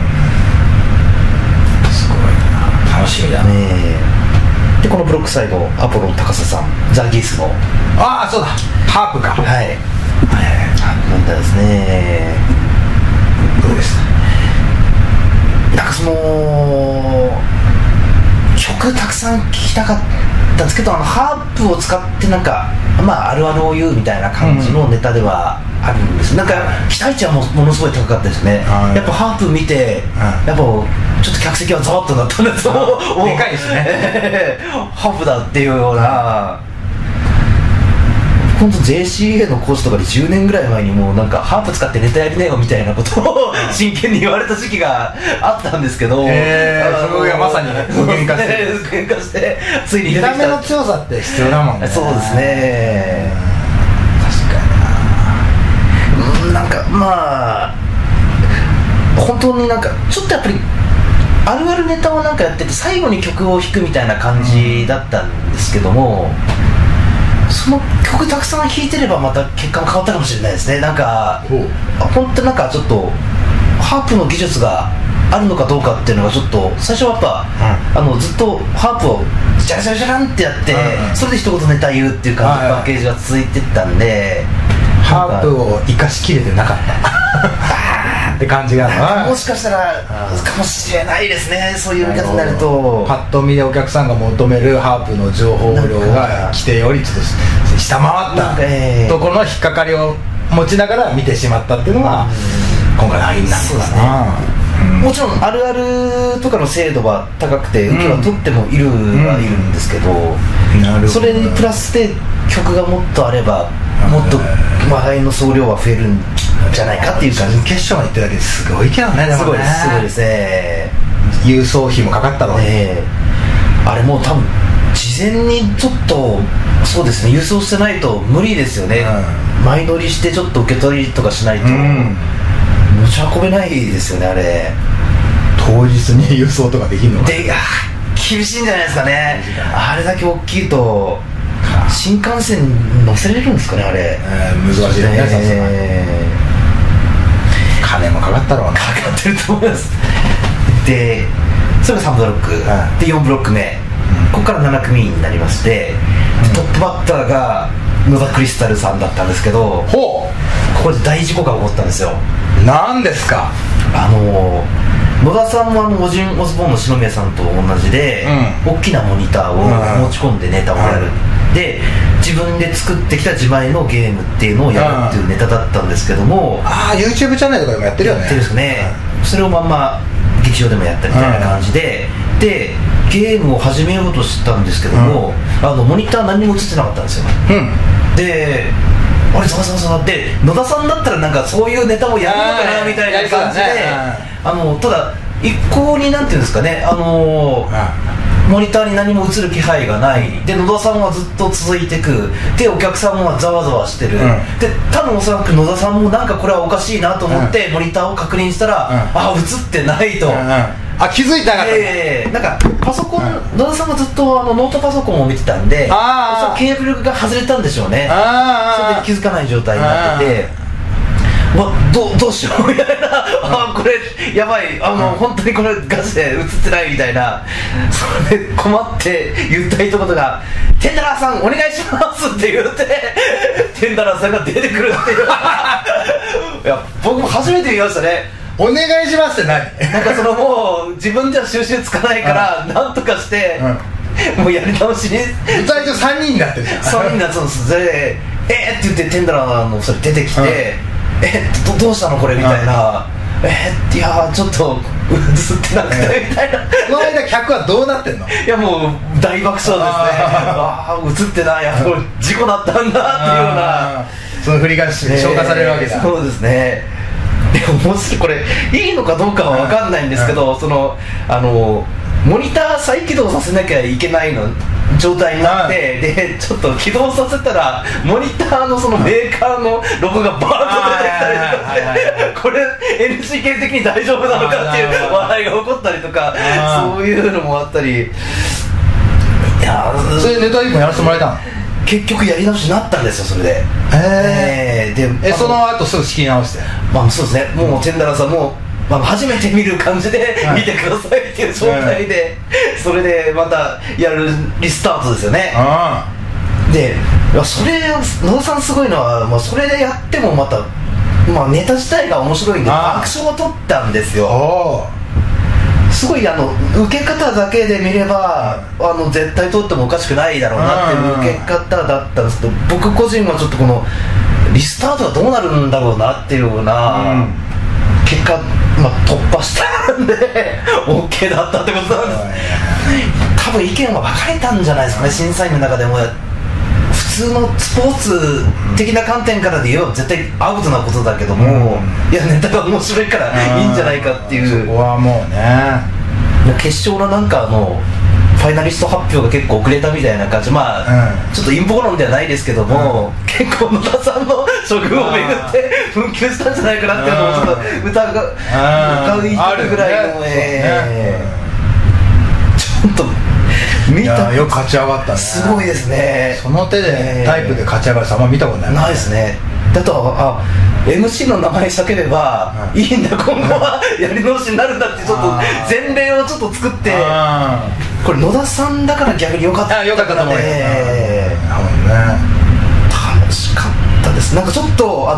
A: すごいな、楽しみだ
B: ね。でこのブロックサイドアポロン高瀬さん、ザ・ギースの
A: そうだ、ハープか、
B: なんだですね。
A: どうでした？
B: なんかその曲たくさん聴きたかったんですけど、ハープを使ってなんかあるあるを言うみたいな感じのネタではあるんです。なんか期待値はものすごい高かったですね。やっぱハープ見て、やっぱちょっと客席はざわっとなったんですよ。
A: でかいですね
B: ハープだっていうような。本当 JCA の講師とかで10年ぐらい前にもうなんかハープ使ってネタやりねよみたいなことを真剣に言われた時期があったんですけど、そ
A: れがまさに具現化
B: してついに
A: 見た目の強さって必要だもんね。
B: そうですね。
A: 確かに
B: なんか本当になんかちょっとやっぱりあるあるネタをなんかやってて最後に曲を弾くみたいな感じだったんですけども、その曲たくさん弾いてればまた結果も変わったかもしれないですね。なんか本当なんかちょっとハープの技術があるのかどうかっていうのがちょっと最初はやっぱ、ずっとハープをジャラジャラジャランってやって、それで一言ネタ言うっていう感じのパッケージが続いてったんで、
A: ハープを生かしきれてなかったって感じがある。
B: もしかしたらかもしれないですね。そういう見方になると
A: パッと見でお客さんが求めるハープの情報量が規定よりちょっと下回ったところの引っかかりを持ちながら見てしまったっていうのが今回の敗因なのかな。
B: もちろんあるあるとかの精度は高くて受けは取ってもいるはいるんですけど、それにプラスで曲がもっとあればもっと話題の総量は増えるんじゃないかっていう感じ。
A: 決勝まで行ってるだけですごいけどね。
B: すごいですね。
A: 郵送費もかかったのに、
B: あれもう多分事前にちょっとそうですね、郵送してないと無理ですよね。前乗りしてちょっと受け取りとかしないと持ち運べないですよね。あれ
A: 当日に郵送とかできるのか
B: で、厳しいんじゃないですかね。あれだけ大きいと新幹線に乗せれるんですかね、あれ。
A: 難しいね、さすがに金もかかったろうな。
B: かかってると思います。でそれが3ブロック、で4ブロック目、ここから7組になりまして、トップバッターが野田クリスタルさんだったんですけど、ここで大事故が起こったんですよ。
A: 何ですか？
B: 野田さんもオジン・オズボーンの篠宮さんと同じで、大きなモニターを持ち込んでネタをやる、で自分で作ってきた自前のゲームっていうのをやるっていうネタだったんですけども、
A: YouTube チャンネルとかでもやってるよね。
B: やってるんですね、それをまんま劇場でもやったみたいな感じで、でゲームを始めようとしたんですけども、モニター何にも映ってなかったんですよ、であれざわざわざわって野田さんだったらなんかそういうネタもやるのかなみたいな感じで、ただ一向になんていうんですかね、モニターに何も映る気配がないで、野田さんはずっと続いていくで、お客さんもざわざわしてる、で多分おそらく野田さんもなんかこれはおかしいなと思って、モニターを確認したら、映ってないと、
A: 気づいてなかった、
B: なんかパソコン、野田さんがずっとノートパソコンを見てたんで、ケーブルが外れたんでしょうね、それで気づかない状態になってて、どうしようみたいな、これやばい、本当にこれガチで映ってないみたいな、それで困って言った一言が「テンダラーさんお願いします」って言ってテンダラーさんが出てくるっていういや僕も初めて見ましたね。
A: お願いしますって何
B: なんかもう自分じゃ収集つかないからなんとかして、もうやり直しに
A: 舞台上3人になってるじゃん。
B: 3人になってたんです。でって言ってテンダラーのそれ出てきて、どうしたのこれみたいな、いやちょっと映ってなくてみたいな。
A: その間客はどうなってんの？
B: いやもう大爆笑ですね。映ってない、やこれ事故だったんだっていうような、
A: その振りが消化されるわけだ。
B: そうですね。もしこれいいのかどうかは分かんないんですけど、モニター再起動させなきゃいけないの状態になって、でちょっと起動させたらモニターのそのメーカーのロゴがバーッと出てきたりとかで、これ NGK 的に大丈夫なのかっていう笑いが起こったりとか、そういうのもあったり、いや
A: それネタ1本やらせてもらえたの？
B: 結局やり直しになったんですよ、それで。
A: でその後すぐ仕切り直して、
B: そうですね、もうテンダラーさんも初めて見る感じで見てくださいっていう状態で、それでまたやるリスタートですよね。でそれ野田さんすごいのは、それでやってもまた、ネタ自体が面白いんでアクションを取ったんですよ。すごい受け方だけで見れば絶対取ってもおかしくないだろうなっていう受け方だったんですけど、僕個人はちょっとこのリスタートはどうなるんだろうなっていうような、結果、突破したんでOK だったってことなんです。多分意見は分かれたんじゃないですかね、審査員の中でも。普通のスポーツ的な観点からで言えば絶対アウトなことだけども、いやネタが面白いからいいんじゃないかっていう、
A: そこはもうね、
B: 決勝のなんかファイナリスト発表が結構遅れたみたいな感じ、ちょっと陰謀論ではないですけども、結構野田さんの処遇をめぐって紛糾したんじゃないかなっていうのをちょっと疑いるぐらいの、ちょっと見た、
A: よく勝ち上がったね。
B: すごいですね。
A: その手でタイプで勝ち上がるさ、あんま見たことない。
B: ないですね。だとMC の名前叫べばいいんだ、今後はやり直しになるんだってちょっと前例をちょっと作って、これ野田さんだから逆に良かった
A: と思うよ。
B: 楽しかったです。なんかちょっと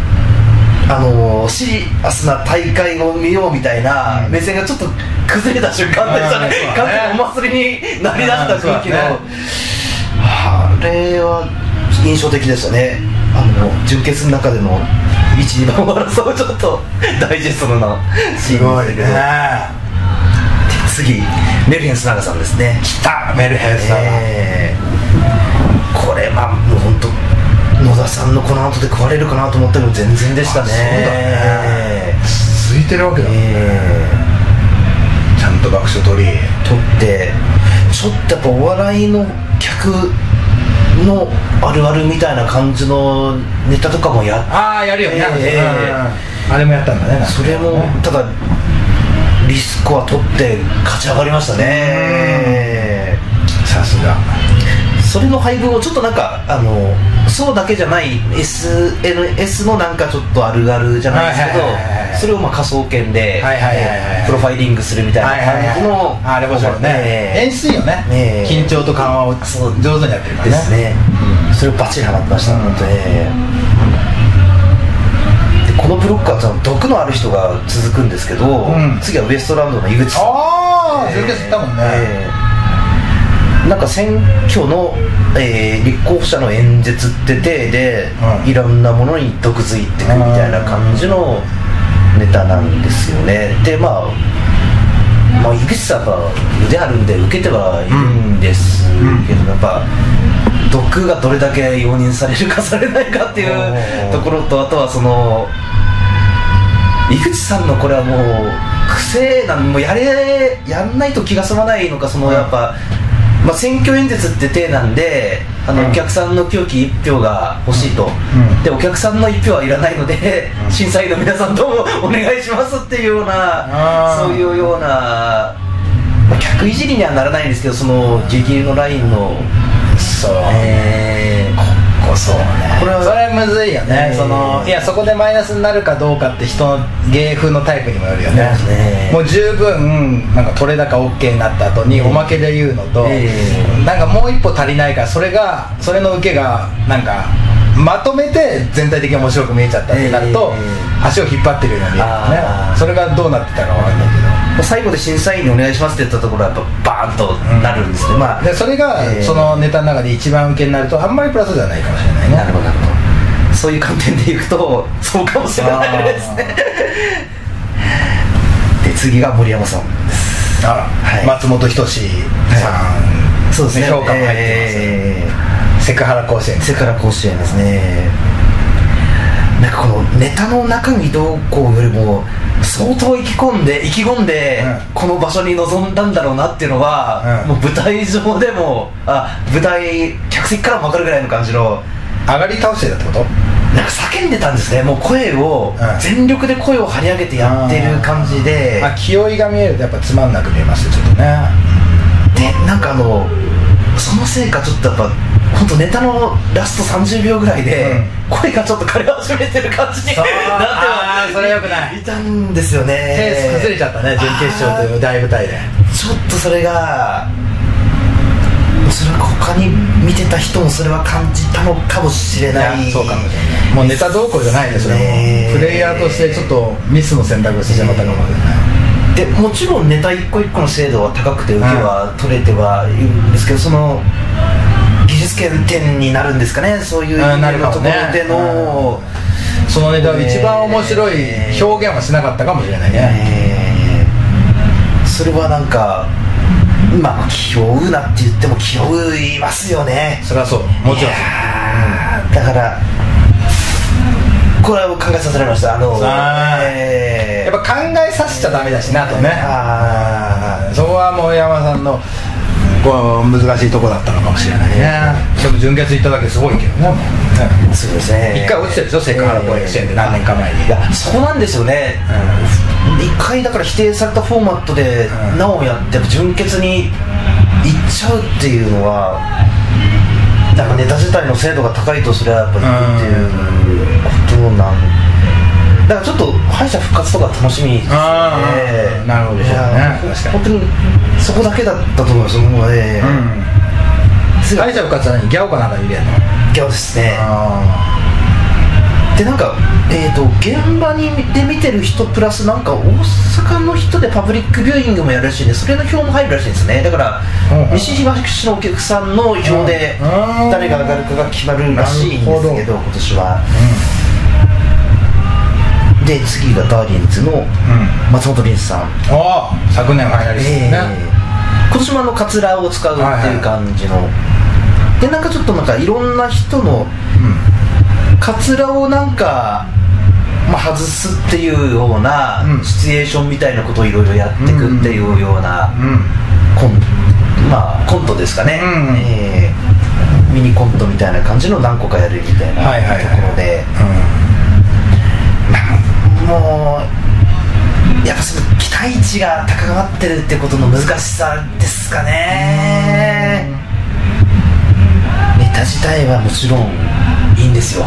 B: シリアスな大会を見ようみたいな目線がちょっと崩れた瞬間でしたね。完全にお祭りになりだした空気の、あれは印象的でしたね。準決の中での 1,2 番を争うちょっとダイジェストなシーンですけど、次メルヘンスナガさんですね。
A: 来たメルヘンスナガ、
B: これもう本当野田さんのこの後で食われるかなと思ったけど全然でしたね。
A: そうだね、続いてるわけだもんね。ちゃんと爆笑取
B: ってちょっとやっぱお笑いの客のあるあるみたいな感じのネタとかもや
A: るよね、あれもやったんだね。
B: それもただリスクは取って勝ち上がりましたね。
A: さすが。
B: それの配分をちょっとなんかそうだけじゃない SNS のなんかちょっとあるあるじゃないですけど、それを仮想研でプロファイリングするみたいな感じの、
A: あれ面白いね。演出いいよね。緊張と緩和を上手にやってるからね。
B: ですね。それをバッチリハマってました。本当に。このブロックは毒のある人が続くんですけど、次はウエストランドの井口さん。
A: ああ、準決行ったもんね。
B: なんか選挙の、立候補者の演説って体で、いろんなものに毒づいてくみたいな感じのネタなんですよね。でまあ井口さんやっぱ腕あるんで受けてはいるんですけど、やっぱ毒がどれだけ容認されるかされないかっていうところと、あとはその井口さんのこれはもう癖もうやんないと気が済まないのか、そのやっぱ、選挙演説って体なんで、お客さんの清き一票が欲しいと、でお客さんの一票はいらないので、審査員の皆さんどうもお願いしますっていうような、そういうような、客いじりにはならないんですけど、そのギリギリのラインの、
A: そうそうね、それむずいよね。いや、そこでマイナスになるかどうかって人の芸風のタイプにもよるよね。もう十分なんか取れ高 OK になった後におまけで言うのと、なんかもう一歩足りないから、それの受けがなんかまとめて全体的に面白く見えちゃったってなると、足を引っ張ってるように見えるよね。それがどうなってたか分かんないけど、
B: 最後で審査員にお願いしますって言ったところはやっぱバーンとなるんですね。
A: でそれがそのネタの中で一番受けになるとあんまりプラスではないかもしれないね。
B: なるほどなるほど。そういう観点でいくとそうかもしれないですね。で次が森山さんです。
A: 松本人志さん、
B: そうですね、
A: 評価も入ってます。セクハラ甲子園
B: ですね。なんかこのネタの中身どうこうよりも相当意気込んで、この場所に臨んだんだろうなっていうのは、もう舞台上でも客席からも分かるぐらいの感じの、
A: 上がり倒してたってこと？
B: なんか叫んでたんですね。もう声を、全力で声を張り上げてやってる感じで、
A: 気負いが見えるとやっぱつまんなく見えますよ、ちょっとね。
B: でなんかそのせいかちょっとやっぱ本当ネタのラスト30秒ぐらいで、声がちょっと枯れ始めてる感じになって
A: それよくない。
B: いたんですよね。
A: ペース崩れちゃったね、準決勝という大舞台で。
B: ちょっとそれが他に見てた人もそれは感じたのかもしれない。
A: そうかもしれない。もうネタどうこうじゃないね、それもプレイヤーとしてちょっとミスの選択をしてしまったかもしれない。
B: でもちろんネタ一個一個の精度は高くて受けは取れてはいるんですけど、その技術検点になるんですかね、そういうところでの、
A: そのネタは一番面白い表現はしなかったかもしれないね。
B: それはなんか気負うなって言っても気負いますよね。
A: それはそう、もちろん。
B: だからこれは考えさせられました。やっ
A: ぱ考えさせちゃダメだしなとね。そこはもう山田さんの難しいとこだったのかもしれないね。でも準決行っただけすごいけどね。
B: そうですね。
A: 一回落ちてるでしょ、セクハラ公演してんで、何年か前に。
B: いや、そこなんですよね。一回だから否定されたフォーマットでなおやって準決に行っちゃうっていうのは、なんかネタ自体の精度が高いとすればやっぱりっていうことなんだから、ちょっと敗者復活とか楽しみですね。
A: なるほどね。確かに
B: 本当にそこだけだったと思います。
A: 敗者復活は何、ギャオかなんか入れるの？
B: ギャオですね。でなんか現場で見てる人プラスなんか大阪の人でパブリックビューイングもやるらしいんで、それの票も入るらしいんですね。だから西東市のお客さんの票で誰が上がるかが決まるらしいんですけど、今年は。で次がダーリンズの松本凛さん。
A: 昨年ファイナリストですね。
B: 今年もカツラを使うっていう感じの、でなんかちょっとなんかいろんな人のカツラをなんか、外すっていうようなシチュエーションみたいなことをいろいろやっていくっていうようなコントですかね。ミニコントみたいな感じの何個かやるみたいなところで、もうやっぱその期待値が高まってるってことの難しさですかね。ネタ自体はもちろんいいんですよ。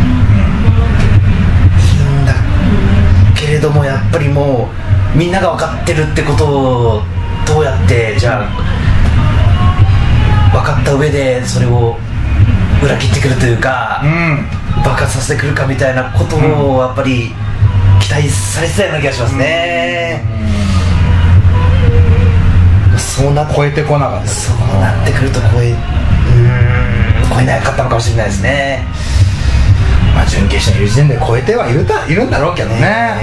B: いいんだけれども、やっぱりもうみんなが分かってるってことをどうやってじゃあ分かった上でそれを裏切ってくるというか、爆発させてくるかみたいなことをやっぱり期待されてたような気がしますね。そうなって
A: 超えてこなかった。
B: そうなってくると超えなかったのかもしれないですね。
A: まあ準決勝にいる時点で超えてはいるんだろうけどね。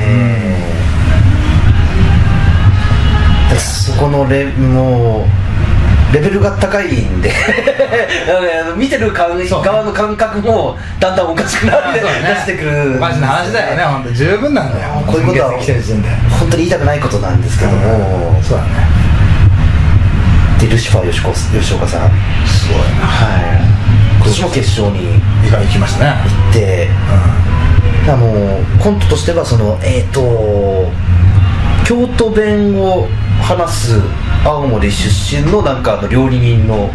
B: そこのもうレベルが高いんで見てる側の感覚もだんだんおかしくなって出してくる。
A: マジな話だよね。本当十分なんだよ。
B: こういうことは本当に言いたくないことなんですけども。
A: そうだね。
B: でルシファー吉岡さん
A: すごいな。
B: 今年も決勝に
A: 行きましたね。
B: 行って、コントとしてはその京都弁を話す青森出身のなんか料理人の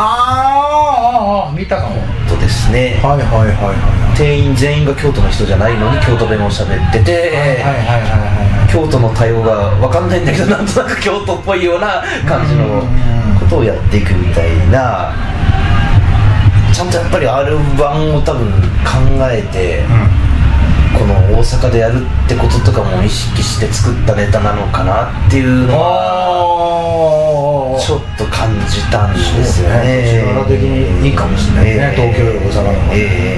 A: 見たかも
B: とですね。店員全員が京都の人じゃないのに京都弁を喋ってて、京都の対応が分かんないんだけどなんとなく京都っぽいような感じのことをやっていくみたいな。ちゃんとやっぱり R1 を多分考えて、この大阪でやるってこととかも意識して作ったネタなのかなっていうのはちょっと感じたんですよね。
A: 力的にいいかもしれないね。東京より大阪の方が。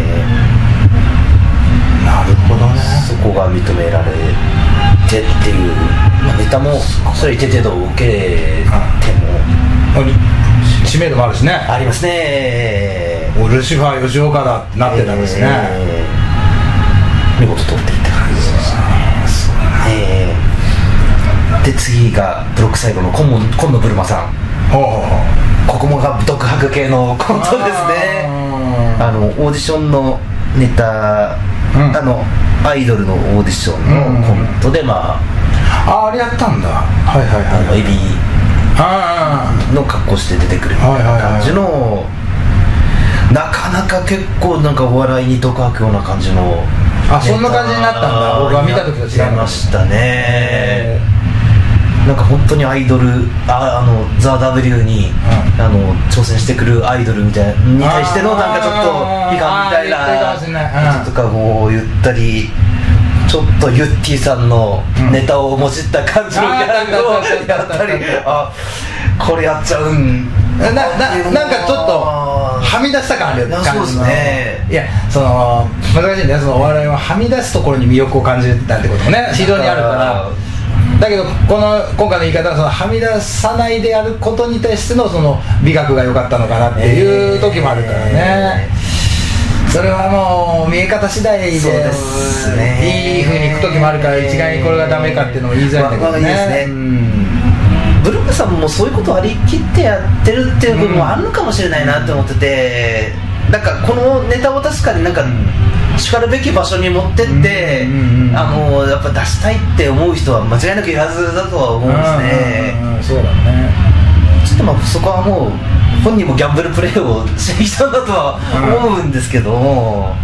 A: なるほどね。
B: そこが認められてっていう、ネタもそれ一定程度受けても
A: 知名度もあるしね。
B: ありますね。
A: ルシファー吉岡だってなってたんですね。
B: 見事取っていった感じですね。で次がブロック最後の今野ブルマさん。ここもが独白系のコントですね。オーディションのネタ、アイドルのオーディションのコントであ
A: れやったんだ。
B: エビの格好して出てくるみたいな感じの、なかなか結構なんかお笑いに毒吐くような感じの。
A: そんな感じになったんだ。僕は見た時と違いま
B: したね。なんか本当にアイドルザ・ W に、挑戦してくるアイドルみたいに対してのなんかちょっと批判みたいなこととかも言ったり、ちょっとユッティさんのネタをもじった感じのギャグをやったり、これやっちゃうん
A: なんかちょっとはみ出した感あるよね。
B: そうですね。
A: いや難しいんだよ。そのお笑いははみ出すところに魅力を感じたってこともね非常にあるから。だけど今回の言い方ははみ出さないでやることに対してのその美学が良かったのかなっていう時もあるからね。それはもう見え方次第でいい風にいく時もあるから、一概にこれがダメかっていうのも言いづらいんだけどね。
B: ブルームさんもそういうことを割り切ってやってるっていう部分もあるのかもしれないなって思ってて、なんかこのネタを確かになんかしかるべき場所に持ってってやっぱ出したいって思う人は間違いなくいるはずだとは思うんですね。
A: そうだね。
B: ちょっとそこはもう本人もギャンブルプレーをしてきたんだとは思うんですけども、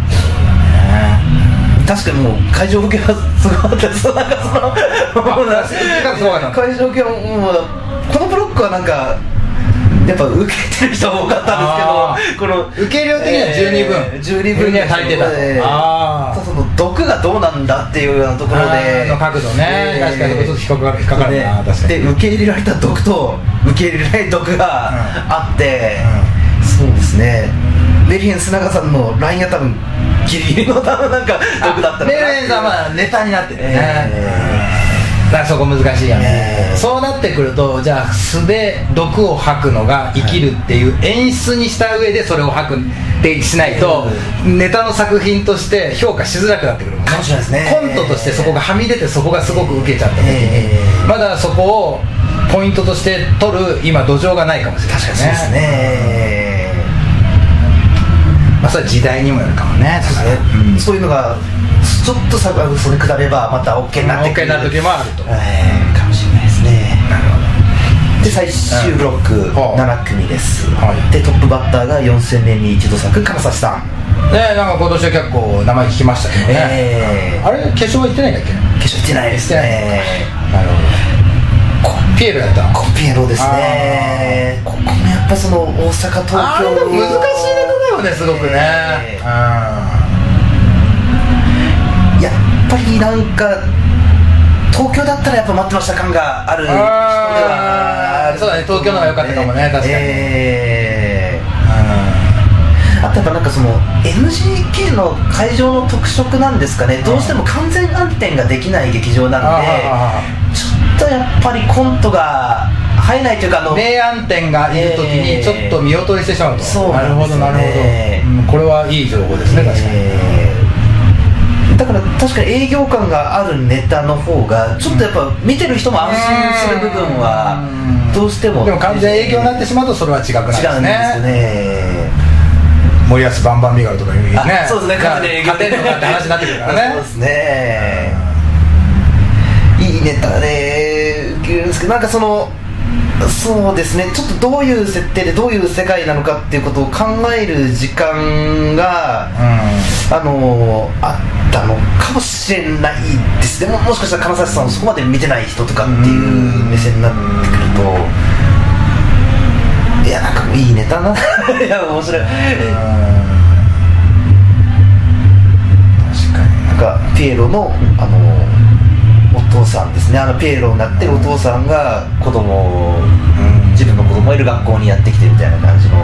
B: 確かにもう会場受けはすごかったです。なんか会場受けはもうこのブロックはなんかやっぱ受けてる人多かったんですけど、この
A: 受け量的には十二分には足りてた。
B: その毒がどうなんだっていうようなところで
A: の角度ね、確かにちょっと引っかかるな。
B: で受け入れられた毒と受け入れられない毒があって、そうですね。メルヘン須永さんの LINE が多分ギリギリの多分なんか毒だったのかな。
A: メルヘンさんはネタになってるね。だからそこ難しいよね。そうなってくると、じゃあ素で毒を吐くのが生きるっていう演出にした上でそれを吐くってしないと、ネタの作品として評価しづらくなってくるもんね。コントとしてそこがはみ出て、そこがすごく受けちゃった時に、まだそこをポイントとして取る今土壌がないかもしれないですね。
B: 確かにそうですね。
A: それは時代にもよるかもね。
B: そういうのがちょっとそれ下ればまた OK になってくる
A: 時もあると
B: かもしれないですね。なるほど。で最終ブロック7組です。でトップバッターが4000年に一度咲く金指さん。
A: なんか今年は結構名前聞きましたけどね。あれ決勝は行ってないんだっけ？
B: 決勝行ってないですね。
A: なるほど。ピエロやった。
B: ピエロですね。ここもやっぱその大阪東京
A: 難しいネタだよね、すごくね。
B: いやぱりなんか東京だったらやっぱ待ってました感がある人では
A: そうだね、東京の方が良かったかもね、確かに。
B: あとやっぱなんかその NGK の会場の特色なんですかね、どうしても完全暗転ができない劇場なんで、ちょっとやっぱりコントが入えないというか、
A: 明暗点がいるときにちょっと見劣りしてしまうと。
B: そう
A: なるほどなるほど、これはいい情報ですね、確かに。
B: だから確かに営業感があるネタの方がちょっとやっぱ見てる人も安心する部分はどうしても、
A: でも完全営業になってしまうとそれは違くないですね。
B: 違うんですね。
A: 森保バンバンビガロとかいうね、
B: そうですね、
A: 勝てんのかって話になってくるからね。
B: そうですね、いいネタで受けるんですけど、なんかそうですね、ちょっとどういう設定でどういう世界なのかっていうことを考える時間が、あったのかもしれないです。でももしかしたら金指さんをそこまで見てない人とかっていう目線になってくると、いやなんかもういいネタな。いや面白い。確かになんかピエロのお父さんですね、ピエロになってるお父さんが子供を、自分の子供がいる学校にやってきてみたいな感じの、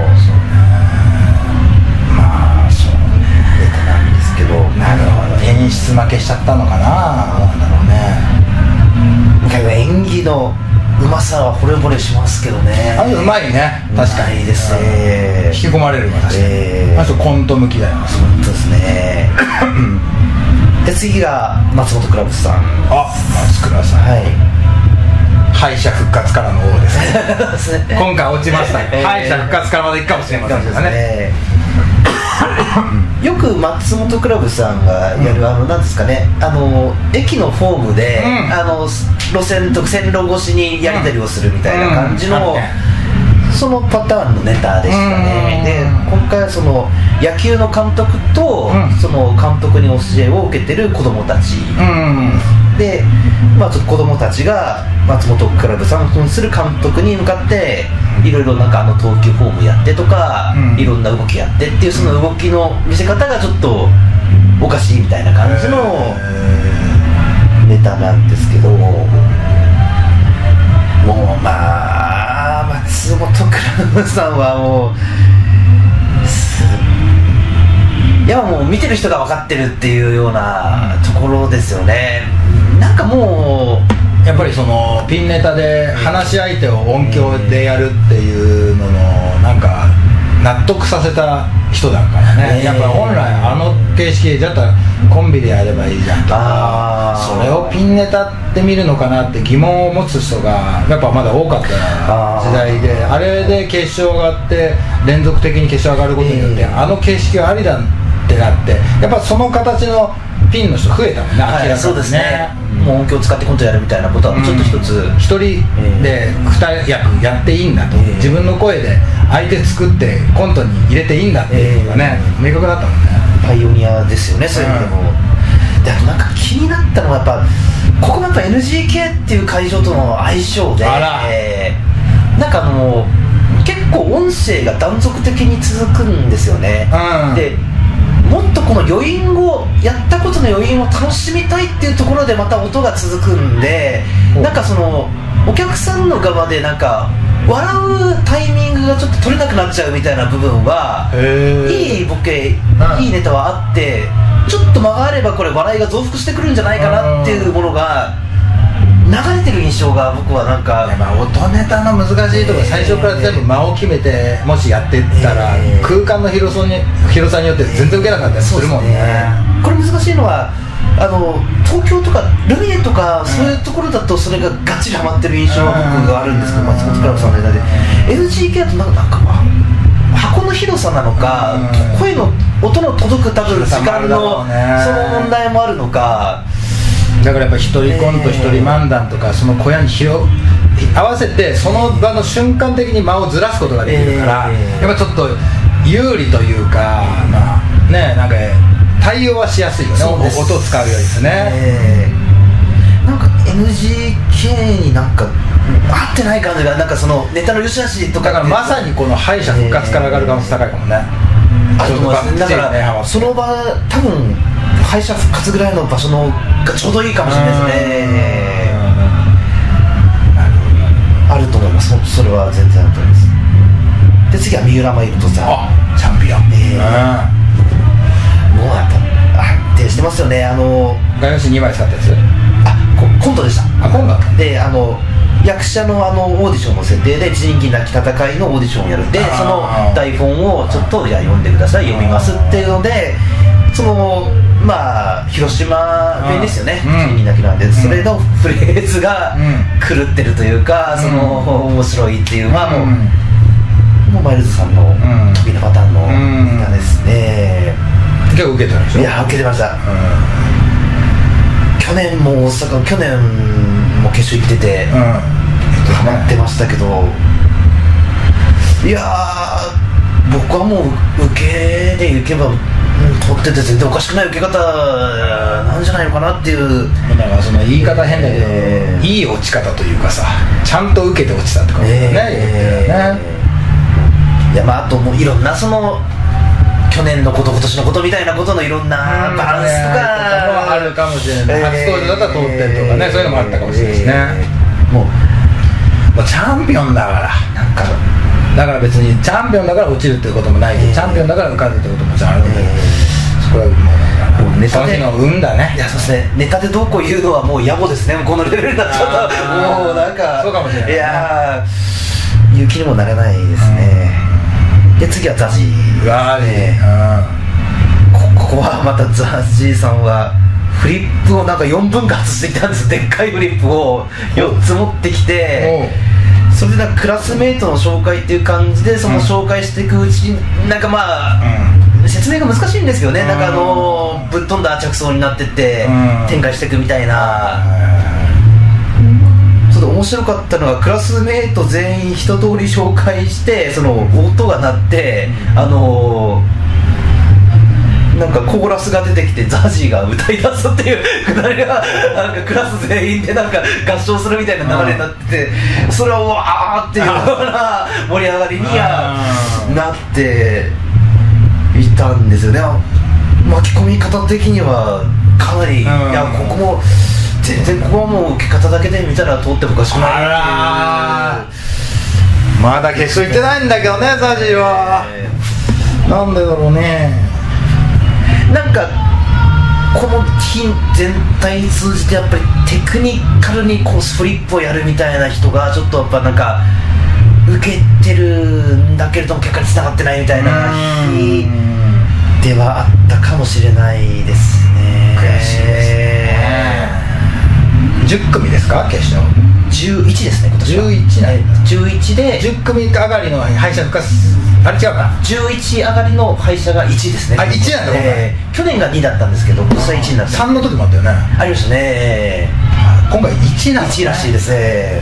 A: まあそうね、
B: ネタなんですけど、
A: なるほど、演出負けしちゃったのかな、なんだろうね。
B: 演技のうまさは惚れ惚れしますけどね。
A: うまいね、確かに。
B: いいですね。
A: 引き込まれるわ、確かに。あとコント向きだよ。
B: そうですね。で次が松本クラブさん。
A: 松倉さん、
B: はい、
A: 敗者復活からの王ですね。今回落ちました、敗者復活からまでいくかもしれませんね。
B: よく松本クラブさんがやるなんですかね、駅のホームで、路線と線路越しにやり取りをするみたいな感じの、そのパターンのネタでしたね。で今回はその野球の監督と、その監督に教えを受けてる子供たち、で、子供たちが松本クラブさん扮する監督に向かっていろいろなんか投球フォームやってとか、いろんな動きやってっていう、その動きの見せ方がちょっとおかしいみたいな感じのネタなんですけど、もう松本クラブさんはもう、いやもう見てる人が分かってるっていうようなところですよね。なんかも
A: うやっぱりそのピンネタで話し相手を音響でやるっていうののなんか納得させた人だからね。やっぱり本来形式だったらコンビでやればいいじゃんとか、それをピンネタって見るのかなって疑問を持つ人がやっぱまだ多かった時代で、あれで決勝があって連続的に決勝上がることによって、形式はありだってなって、やっぱその形のピンの人増えたもんね、明らかにね。
B: そうですね、もう音響使ってコントやるみたいなことはちょっと一つ、
A: 一人で二役やっていいんだと、自分の声で相手作ってコントに入れていいんだっていうのがね、明確だったもんね。
B: パイオニアですよね、そういう意味でも。で、あとなんか気になったのはやっぱここもやっぱ NGK っていう会場との相性で、なんか結構音声が断続的に続くんですよね。でもっとこの余韻をやったことの余韻を楽しみたいっていうところでまた音が続くんで、なんかそのお客さんの側でなんか笑うタイミングがちょっと取れなくなっちゃうみたいな部分は、いいボケ、いいネタはあって、ちょっと間があればこれ笑いが増幅してくるんじゃないかなっていうものが流れてる印象が僕はなんか、
A: 音ネタの難しいところ、最初から全部間を決めてもしやってったら、空間の広さによって全然受けなかったりするもんね。
B: これ難しいのは東京とかルミネとかそういうところだとそれががっちりハマってる印象は僕があるんですけど、松本クラブさんのネタで NGK だとなんか箱の広さなのか、声の音の届く多分時間のその問題もあるのか、
A: だからやっぱ一人コント一人漫談とかその小屋に合わせてその場の瞬間的に間をずらすことができるから、やっぱちょっと有利というか、なんか対応はしやすいよね、音を使うよりですね。
B: なんか NGK になんか合ってない感じが、なんかそのネタの良し悪しとか、
A: だからまさにこの敗者復活から上がる可能性高いかもね。
B: だからその場多分敗者復活ぐらいの場所のがちょうどいいかもしれないですね。あると思います。それは全然あると思います。で次は三浦マイルドザ
A: チャンピオン、
B: もうやっぱ安定してますよね。
A: 画用紙2枚使ったやつ、
B: コントでした。
A: コント
B: で役者のオーディションの設定で仁義なき戦いのオーディションをやるんで、その台本をちょっと読んでください、読みますっていうので、まあ広島弁ですよね、仁義なきなんで、それのフレーズが狂ってるというか、面白いっていう、まあもうマイルズさんの得意なパターンのネタですね。
A: 結構受けたでしょ。
B: いや受けてました。去年も決勝行っててハマってましたけど、いや僕はもう受けでいけば取ってて全然おかしくない受け方なんじゃないのかなっていう。
A: だからその言い方変だけど、いい落ち方というかさ、ちゃんと受けて落ちたってことね。
B: いやまああともういろんなその去年のこと今年のことみたいなことのいろんなバランスとか
A: あるかもしれない。初登場だったら通ってるとかね、そういうのもあったかもしれないですね。
B: もう
A: チャンピオンだからだから別にチャンピオンだから落ちるっていうこともないけど、チャンピオンだから受かるってこともあるので、そこはもうネタでの運だね。
B: いやそうですね、ネタでどうこう言うのはもう野暮ですね、このレベルになっちゃったらもうなんか
A: そうかもしれない。
B: いや言う気にもならないですね。で次はザジー、ここはまたザジーさんはフリップをなんか4分割してきたんです。でっかいフリップを4つ持ってきて、それでなんかクラスメートの紹介っていう感じでその紹介していくうちになんかまあ、説明が難しいんですけどね、なんかぶっ飛んだ着想になってって展開していくみたいな。ちょっと面白かったのがクラスメート全員一通り紹介してその音が鳴ってなんかコーラスが出てきてザジーが歌い出すっていうくだりがなんかクラス全員でなんか合唱するみたいな流れになってて、それをわーっていうような盛り上がりにはなっていたんですよね。巻き込み方的にはかなり、いやここも全然ここはもう受け方だけで見たら通ってもおかしくないっていう。
A: まだ決勝行ってないんだけどね、ザジーは。なんでだろうね。
B: なんかこの日全体通じてやっぱりテクニカルにこうフリップをやるみたいな人がちょっとやっぱなんか受けてるんだけれども結果に繋がってないみたいな日ではあったかもしれないですね。
A: 悔しいですね。10組ですか決勝。
B: 11ですね今年は。
A: 11なんだ。
B: 11で
A: 10組上がりの敗者復活、あれ違うか。
B: 11上がりの敗者が1ですね。
A: 1なんだ、
B: 去年が2だったんで今年は1になって
A: 3の時もあったよね。
B: ありましたね。
A: 今回1なんだ、
B: 1らしいですね。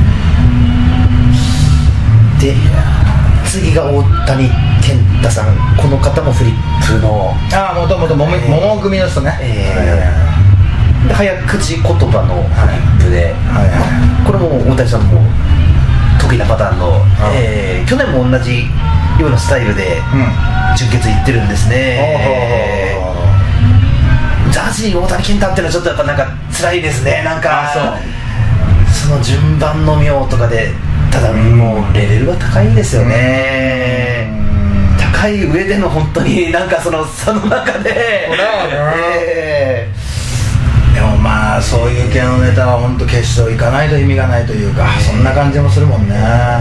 B: で次が大谷健太さん、この方もフリップの
A: もともと桃組の人ね。
B: で早口言葉のフリップで、これも大谷さんも得意なパターンの、去年も同じようなスタイルで準決行ってるんですね。ザジー大谷健太っていうのはちょっとやっぱなんか辛いですね。なんかその順番の妙とかで、ただもうレベルが高いんですよね。高い上での本当になんかその差の中で
A: でもまあそういう系のネタは本当決勝行かないと意味がないというか、そんな感じもするもんね。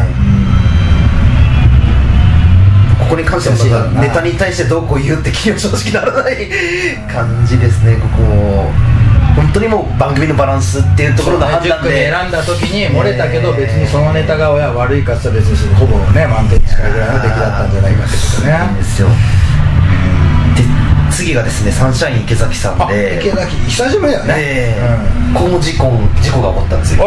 B: ここに関してはネタに対してどうこう言うって気には正直ならない感じですね。ここも本当にもう番組のバランスっていうところの判断で
A: 選んだ時に漏れたけど、別にそのネタが悪いかつは別にほぼね満点近いぐらいの出来だったんじゃないかってことね。
B: そうですよ。で次がですねサンシャイン池崎さんで、
A: 池崎久しぶりだよね。
B: この事故が起こったんですよ。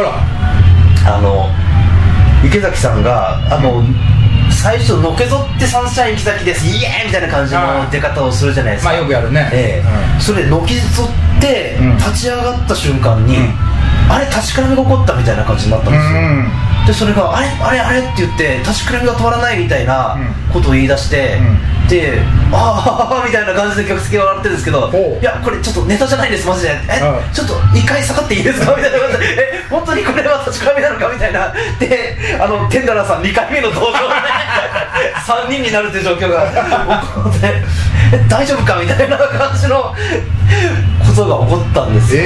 B: 池崎さんが最初のけぞってサンシャイン池崎ですイエーイみたいな感じの出方をするじゃないですか。
A: まあよくやるね。
B: それのけぞって立ち上がった瞬間に、あれ確かめが起こったみたいな感じになったんですよ。でそれがあれって言って確かめが止まらないみたいなことを言い出して、 でああみたいな感じで客席が笑ってるんですけど、いやこれちょっとネタじゃないですマジで、ちょっっと一回下がっていいですかみたいな感じで本当にこれは確かめなのかみたいなでテンダラーさん2回目の登場で3人になるっていう状況が起こって大丈夫かみたいな感じのことが起こったんですよ。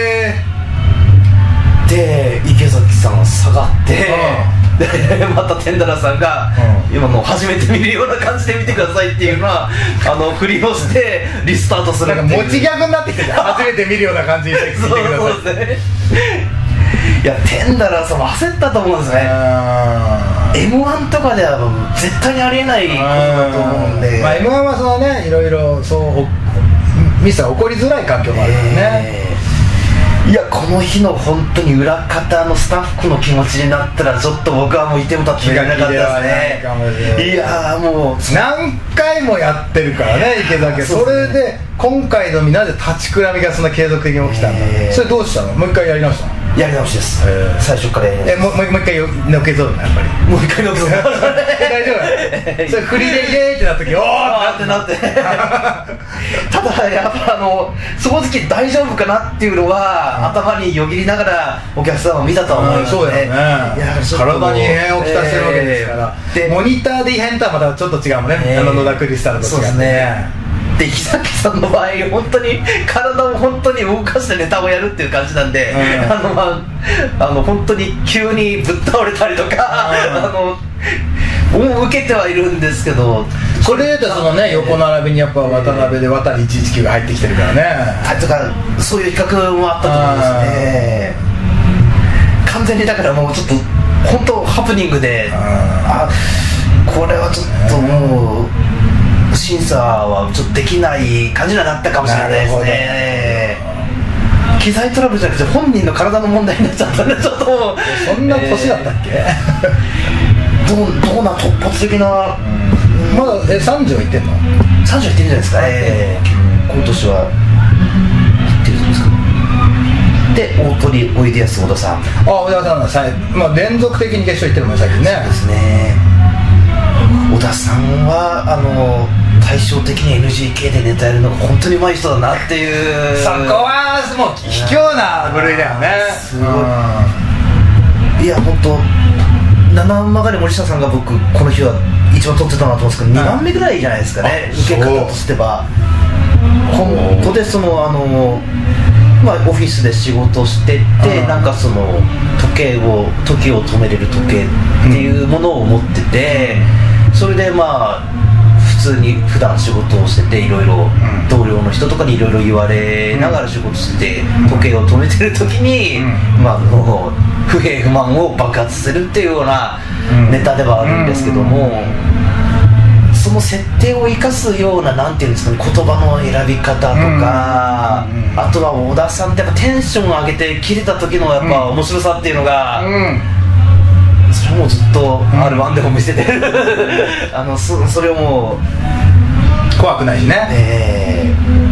B: で池崎さん下がって、でまたテンダラーさんが、今もう初めて見るような感じで見てくださいっていうのはふりをしてリスタートするっていう、
A: なんか持ちギャグになってきて初めて見るような感じにして聞いてください。
B: そうですね。いやテンダラーさんも焦ったと思うんですね。M1 とかでは絶対にありえないことだと思うんで、
A: M1 はそのねいろいろミスは起こりづらい環境もあるからね。
B: いやこの日の本当に裏方のスタッフの気持ちになったらちょっと僕はもういても立っていられなかったですね。いやもう
A: 何回もやってるからね池崎。それで今回のみんなで立ちくらみがそんな継続的に起きたんだ。それどうしたの？もう一回やり直したの？
B: やり直しです。最初から
A: もう一回のけぞるのやっぱり。
B: もう一回のけぞる。
A: 大丈夫？それ振りでイエーイってなった時おー
B: ってなってただやっぱその時大丈夫かなっていうのは、頭によぎりながらお客さんを見たと思うので、
A: そうだよね。体に異変をきたしてるわけですから、モニターで異変とはまたちょっと違うもんね、野田クリスタルと違ってね。
B: で木崎さんの場合本当に体を本当に動かしてネタをやるっていう感じなんで、本当に急にぶっ倒れたりとか、受けてはいるんですけど、
A: それでそのね横並びにやっぱ渡辺で渡り119が入ってきてるからね、
B: とかそういう比較もあったと思うんですね。完全にだからもうちょっと本当ハプニングで、これはちょっともう審査はちょっとできない感じにはなったかもしれないですね。機材トラブルじゃなくて本人の体の問題になっちゃったんで、ちょっともう
A: そんな年だったっけ
B: どうな突発的な、
A: まだ30はいってんの
B: ？30はいってるんじゃないですか。今年はいってるんですか。で大鳥おいでやす小田さん、
A: 小田さん連続的に決勝行ってるもん最近ね。
B: そうですね。小田さんは対照的に NGK でネタやるのが本当に上手い人だなっていう。
A: そこはもう卑怯な部類だよね。
B: すごい。いや本当7曲り森下さんが僕この日は一番取ってたなと思うんですけど、2番目ぐらいじゃないですかね、受け方としては。本当でオフィスで仕事してて、なんか時を止めれる時計っていうものを持ってて、それで普通に普段仕事をしてて、いろいろ同僚の人とかにいろいろ言われながら仕事してて、時計を止めてる時に、不平不満を爆発するっていうようなネタではあるんですけども、その設定を生かすようななんていうんですかね、言葉の選び方とか、あとは小田さんってやっぱテンションを上げて切れた時のやっぱ面白さっていうのが、それもずっと R1 でも見せてるそれをもう
A: 怖くないしね、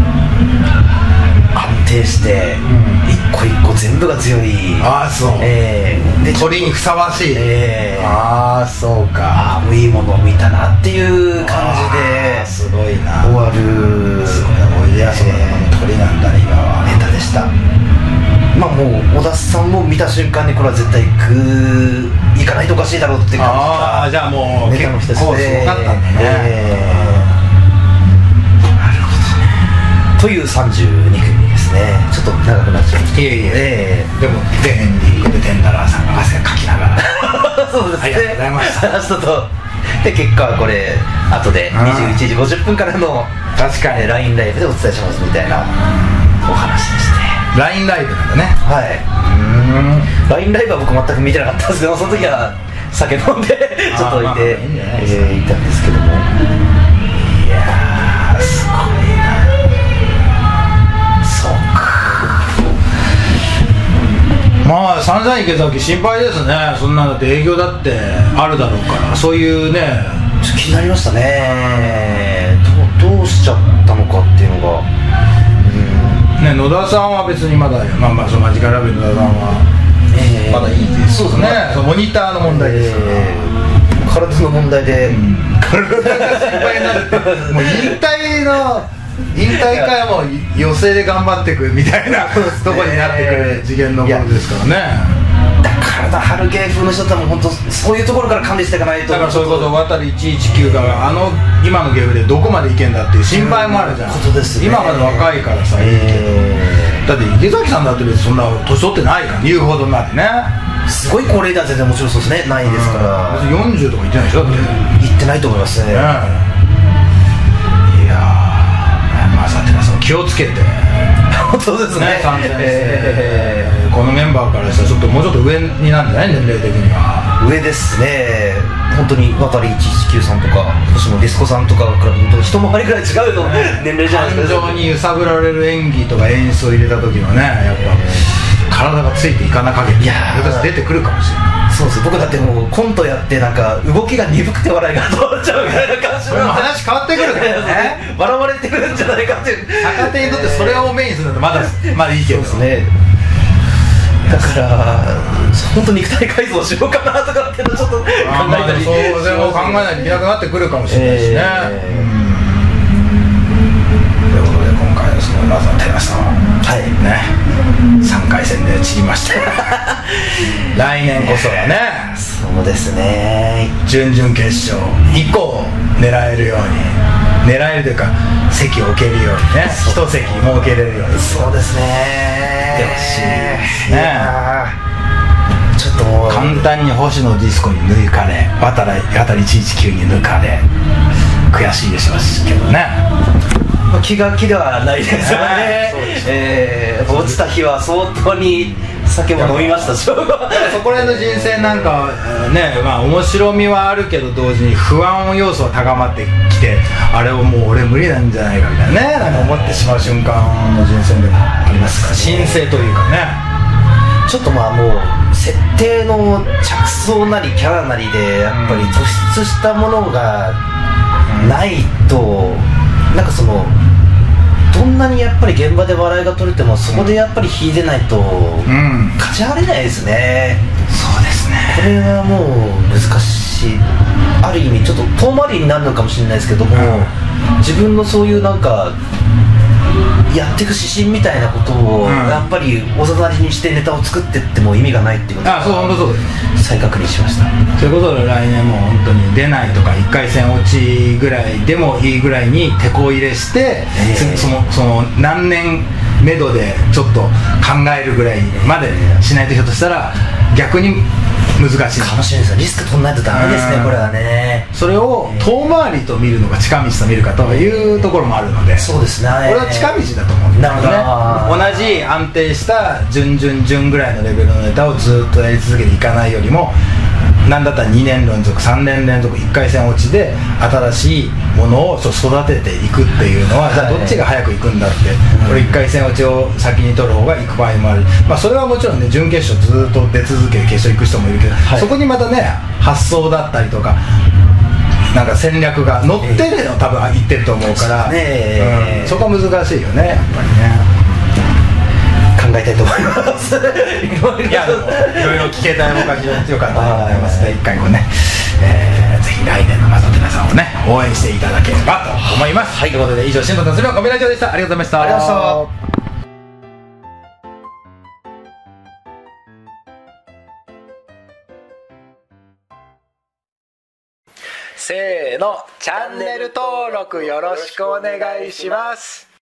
B: 安定して一個一個全部が強い。
A: そう、で鳥にふさわしい。そうか。
B: もういいものを見たなっていう感じで、
A: すごいな、
B: 終わる。
A: すごい。いやその鳥なんだね、今は
B: ネタでした。もう小田さんも見た瞬間にこれは絶対行かないとおかしいだろうっていう感じが。
A: じゃあもう
B: ネタの人ですね。
A: すごかったんだね。
B: なるほどね。という32組ですね。ちょっと長くなっちゃいました。
A: でもエンディングでテンダラーさんが汗かきながら
B: そうですね、
A: ありがとうございました
B: で結果はこれ後で21時50分からの
A: 確かに
B: LINE ライブでお伝えしますみたいなお話でして、
A: LINE ライブなんだね。
B: はい。LINE ライブは僕全く見てなかったんですけど、その時は酒飲んでちょっといていたんですけども、いやーすごいな。そうか。
A: 散々池崎心配ですね。そんなだって営業だってあるだろうから、そういうね
B: 気になりましたね。どうしちゃったのかっていうのが。
A: 野田さんは別にまだそのマジカルラブリーの野田さんはまだいいです。
B: そうですね。
A: モニターの問題ですから。
B: 体の問題で、
A: 体が心配になるってもう引退会も予選で頑張っていくみたいなとこになってくる次元の頃ですからね。
B: 体張る芸風の人っても本当そういうところから管理していかないと。
A: だからそういうこと渡り119が今の芸風でどこまでいけんだっていう心配もあるじゃん。
B: ことですね。
A: 今まで若いからさいいけど、だって池崎さんだって別にそんな年取ってないから言うほどまでね。
B: すごい高齢だ全然もちろんそうですね、ないですから。
A: 別に40とか言ってないでしょ。言
B: ってないと思いますね。いや
A: まあさてなさん気をつけて。
B: 本当ですね。
A: このメンバーからしたらちょっともうちょっと上になるんじゃない、年齢的には。
B: 上ですね。本当に渡り119さんとか星野ディスコさんとかから本当に一回りぐらい違うの年齢じゃないですか。
A: 感情に揺さぶられる演技とか演出を入れた時のね、やっぱ体がついていかなかげり出てくるかもしれない。
B: そうです。僕だってもうコントやってなんか動きが鈍くて笑いが止まっちゃうみたいな感じ。
A: それも話変わってくるからね。
B: 笑われてるんじゃないかっていう。
A: 逆手にとってそれをメインにするのまだいいけど。
B: そうですね。だから本当に肉体改造しようかなとかってちょっと考えたり、
A: そうでも考えないといけなくなってくるかもしれないしね。ということで今回のそのまずはテラスの3回戦で散りました来年こそはね。
B: そうですね。
A: 準々決勝以降狙えるように、狙えるというか席を置けるようにね、一席設けれるように。
B: そうですね。
A: でほしいですね。
B: ちょっともう
A: 簡単に星野ディスコに抜かれ、渡り119に抜かれ、悔しいでしょうけどね。
B: 気が気ではないですよね。落ちた日は相当に酒も飲みましたし、そこ
A: ら辺の人生なんかね、まあ面白みはあるけど同時に不安要素は高まってきて、あれをもう俺無理なんじゃないかみたいなね、なんか思ってしまう瞬間の人生でもありますから、申請というかね。
B: ちょっとまあもう設定の着想なりキャラなりでやっぱり突出したものがないと、なんかそのどんなにやっぱり現場で笑いが取れてもそこでやっぱり引いてないと勝ち上がれないですね。
A: そうですね。
B: これはもう難しい、ある意味ちょっと遠回りになるのかもしれないですけども、自分のそういうなんかやっていく指針みたいなことをやっぱりおざなりにしてネタを作っていっても意味がないっていうことを再確認しました。
A: ということで来年も本当に出ないとか1回戦落ちぐらいでもいいぐらいに手こ入れして、その何年目処でちょっと考えるぐらいまでしないとひょっとしたら逆に難しい
B: かもしれないです。リスク取んないとダメですね、これはね。
A: それを遠回りと見るのか近道と見るかというところもあるので、
B: そうですね。
A: これは近道だと思うんですよね。同じ安定した準ぐらいのレベルのネタをずっとやり続けていかないよりも、なんだったら2年連続3年連続1回戦落ちで新しいものを育てていくっていうのは、じゃあどっちが早く行くんだって、これ1回戦落ちを先に取る方が行く場合もある。まあそれはもちろんね、準決勝ずっと出続けて決勝行く人もいるけど、そこにまたね発想だったりとかなんか戦略が乗ってるの多分言ってると思うから、そこは難しいよね、やっぱりね。
B: 考えたいと思います
A: いやでもいろいろ聞けたら僕は非常に強かったと思いますね。一回もね、ぜひ来年のまさてなさんをね応援していただければと思います。ということで以上、新藤達郎のコメラジオでした。ありがとうございました。
B: ありがとうございました。
A: せーの、チャンネル登録よろしくお願いします。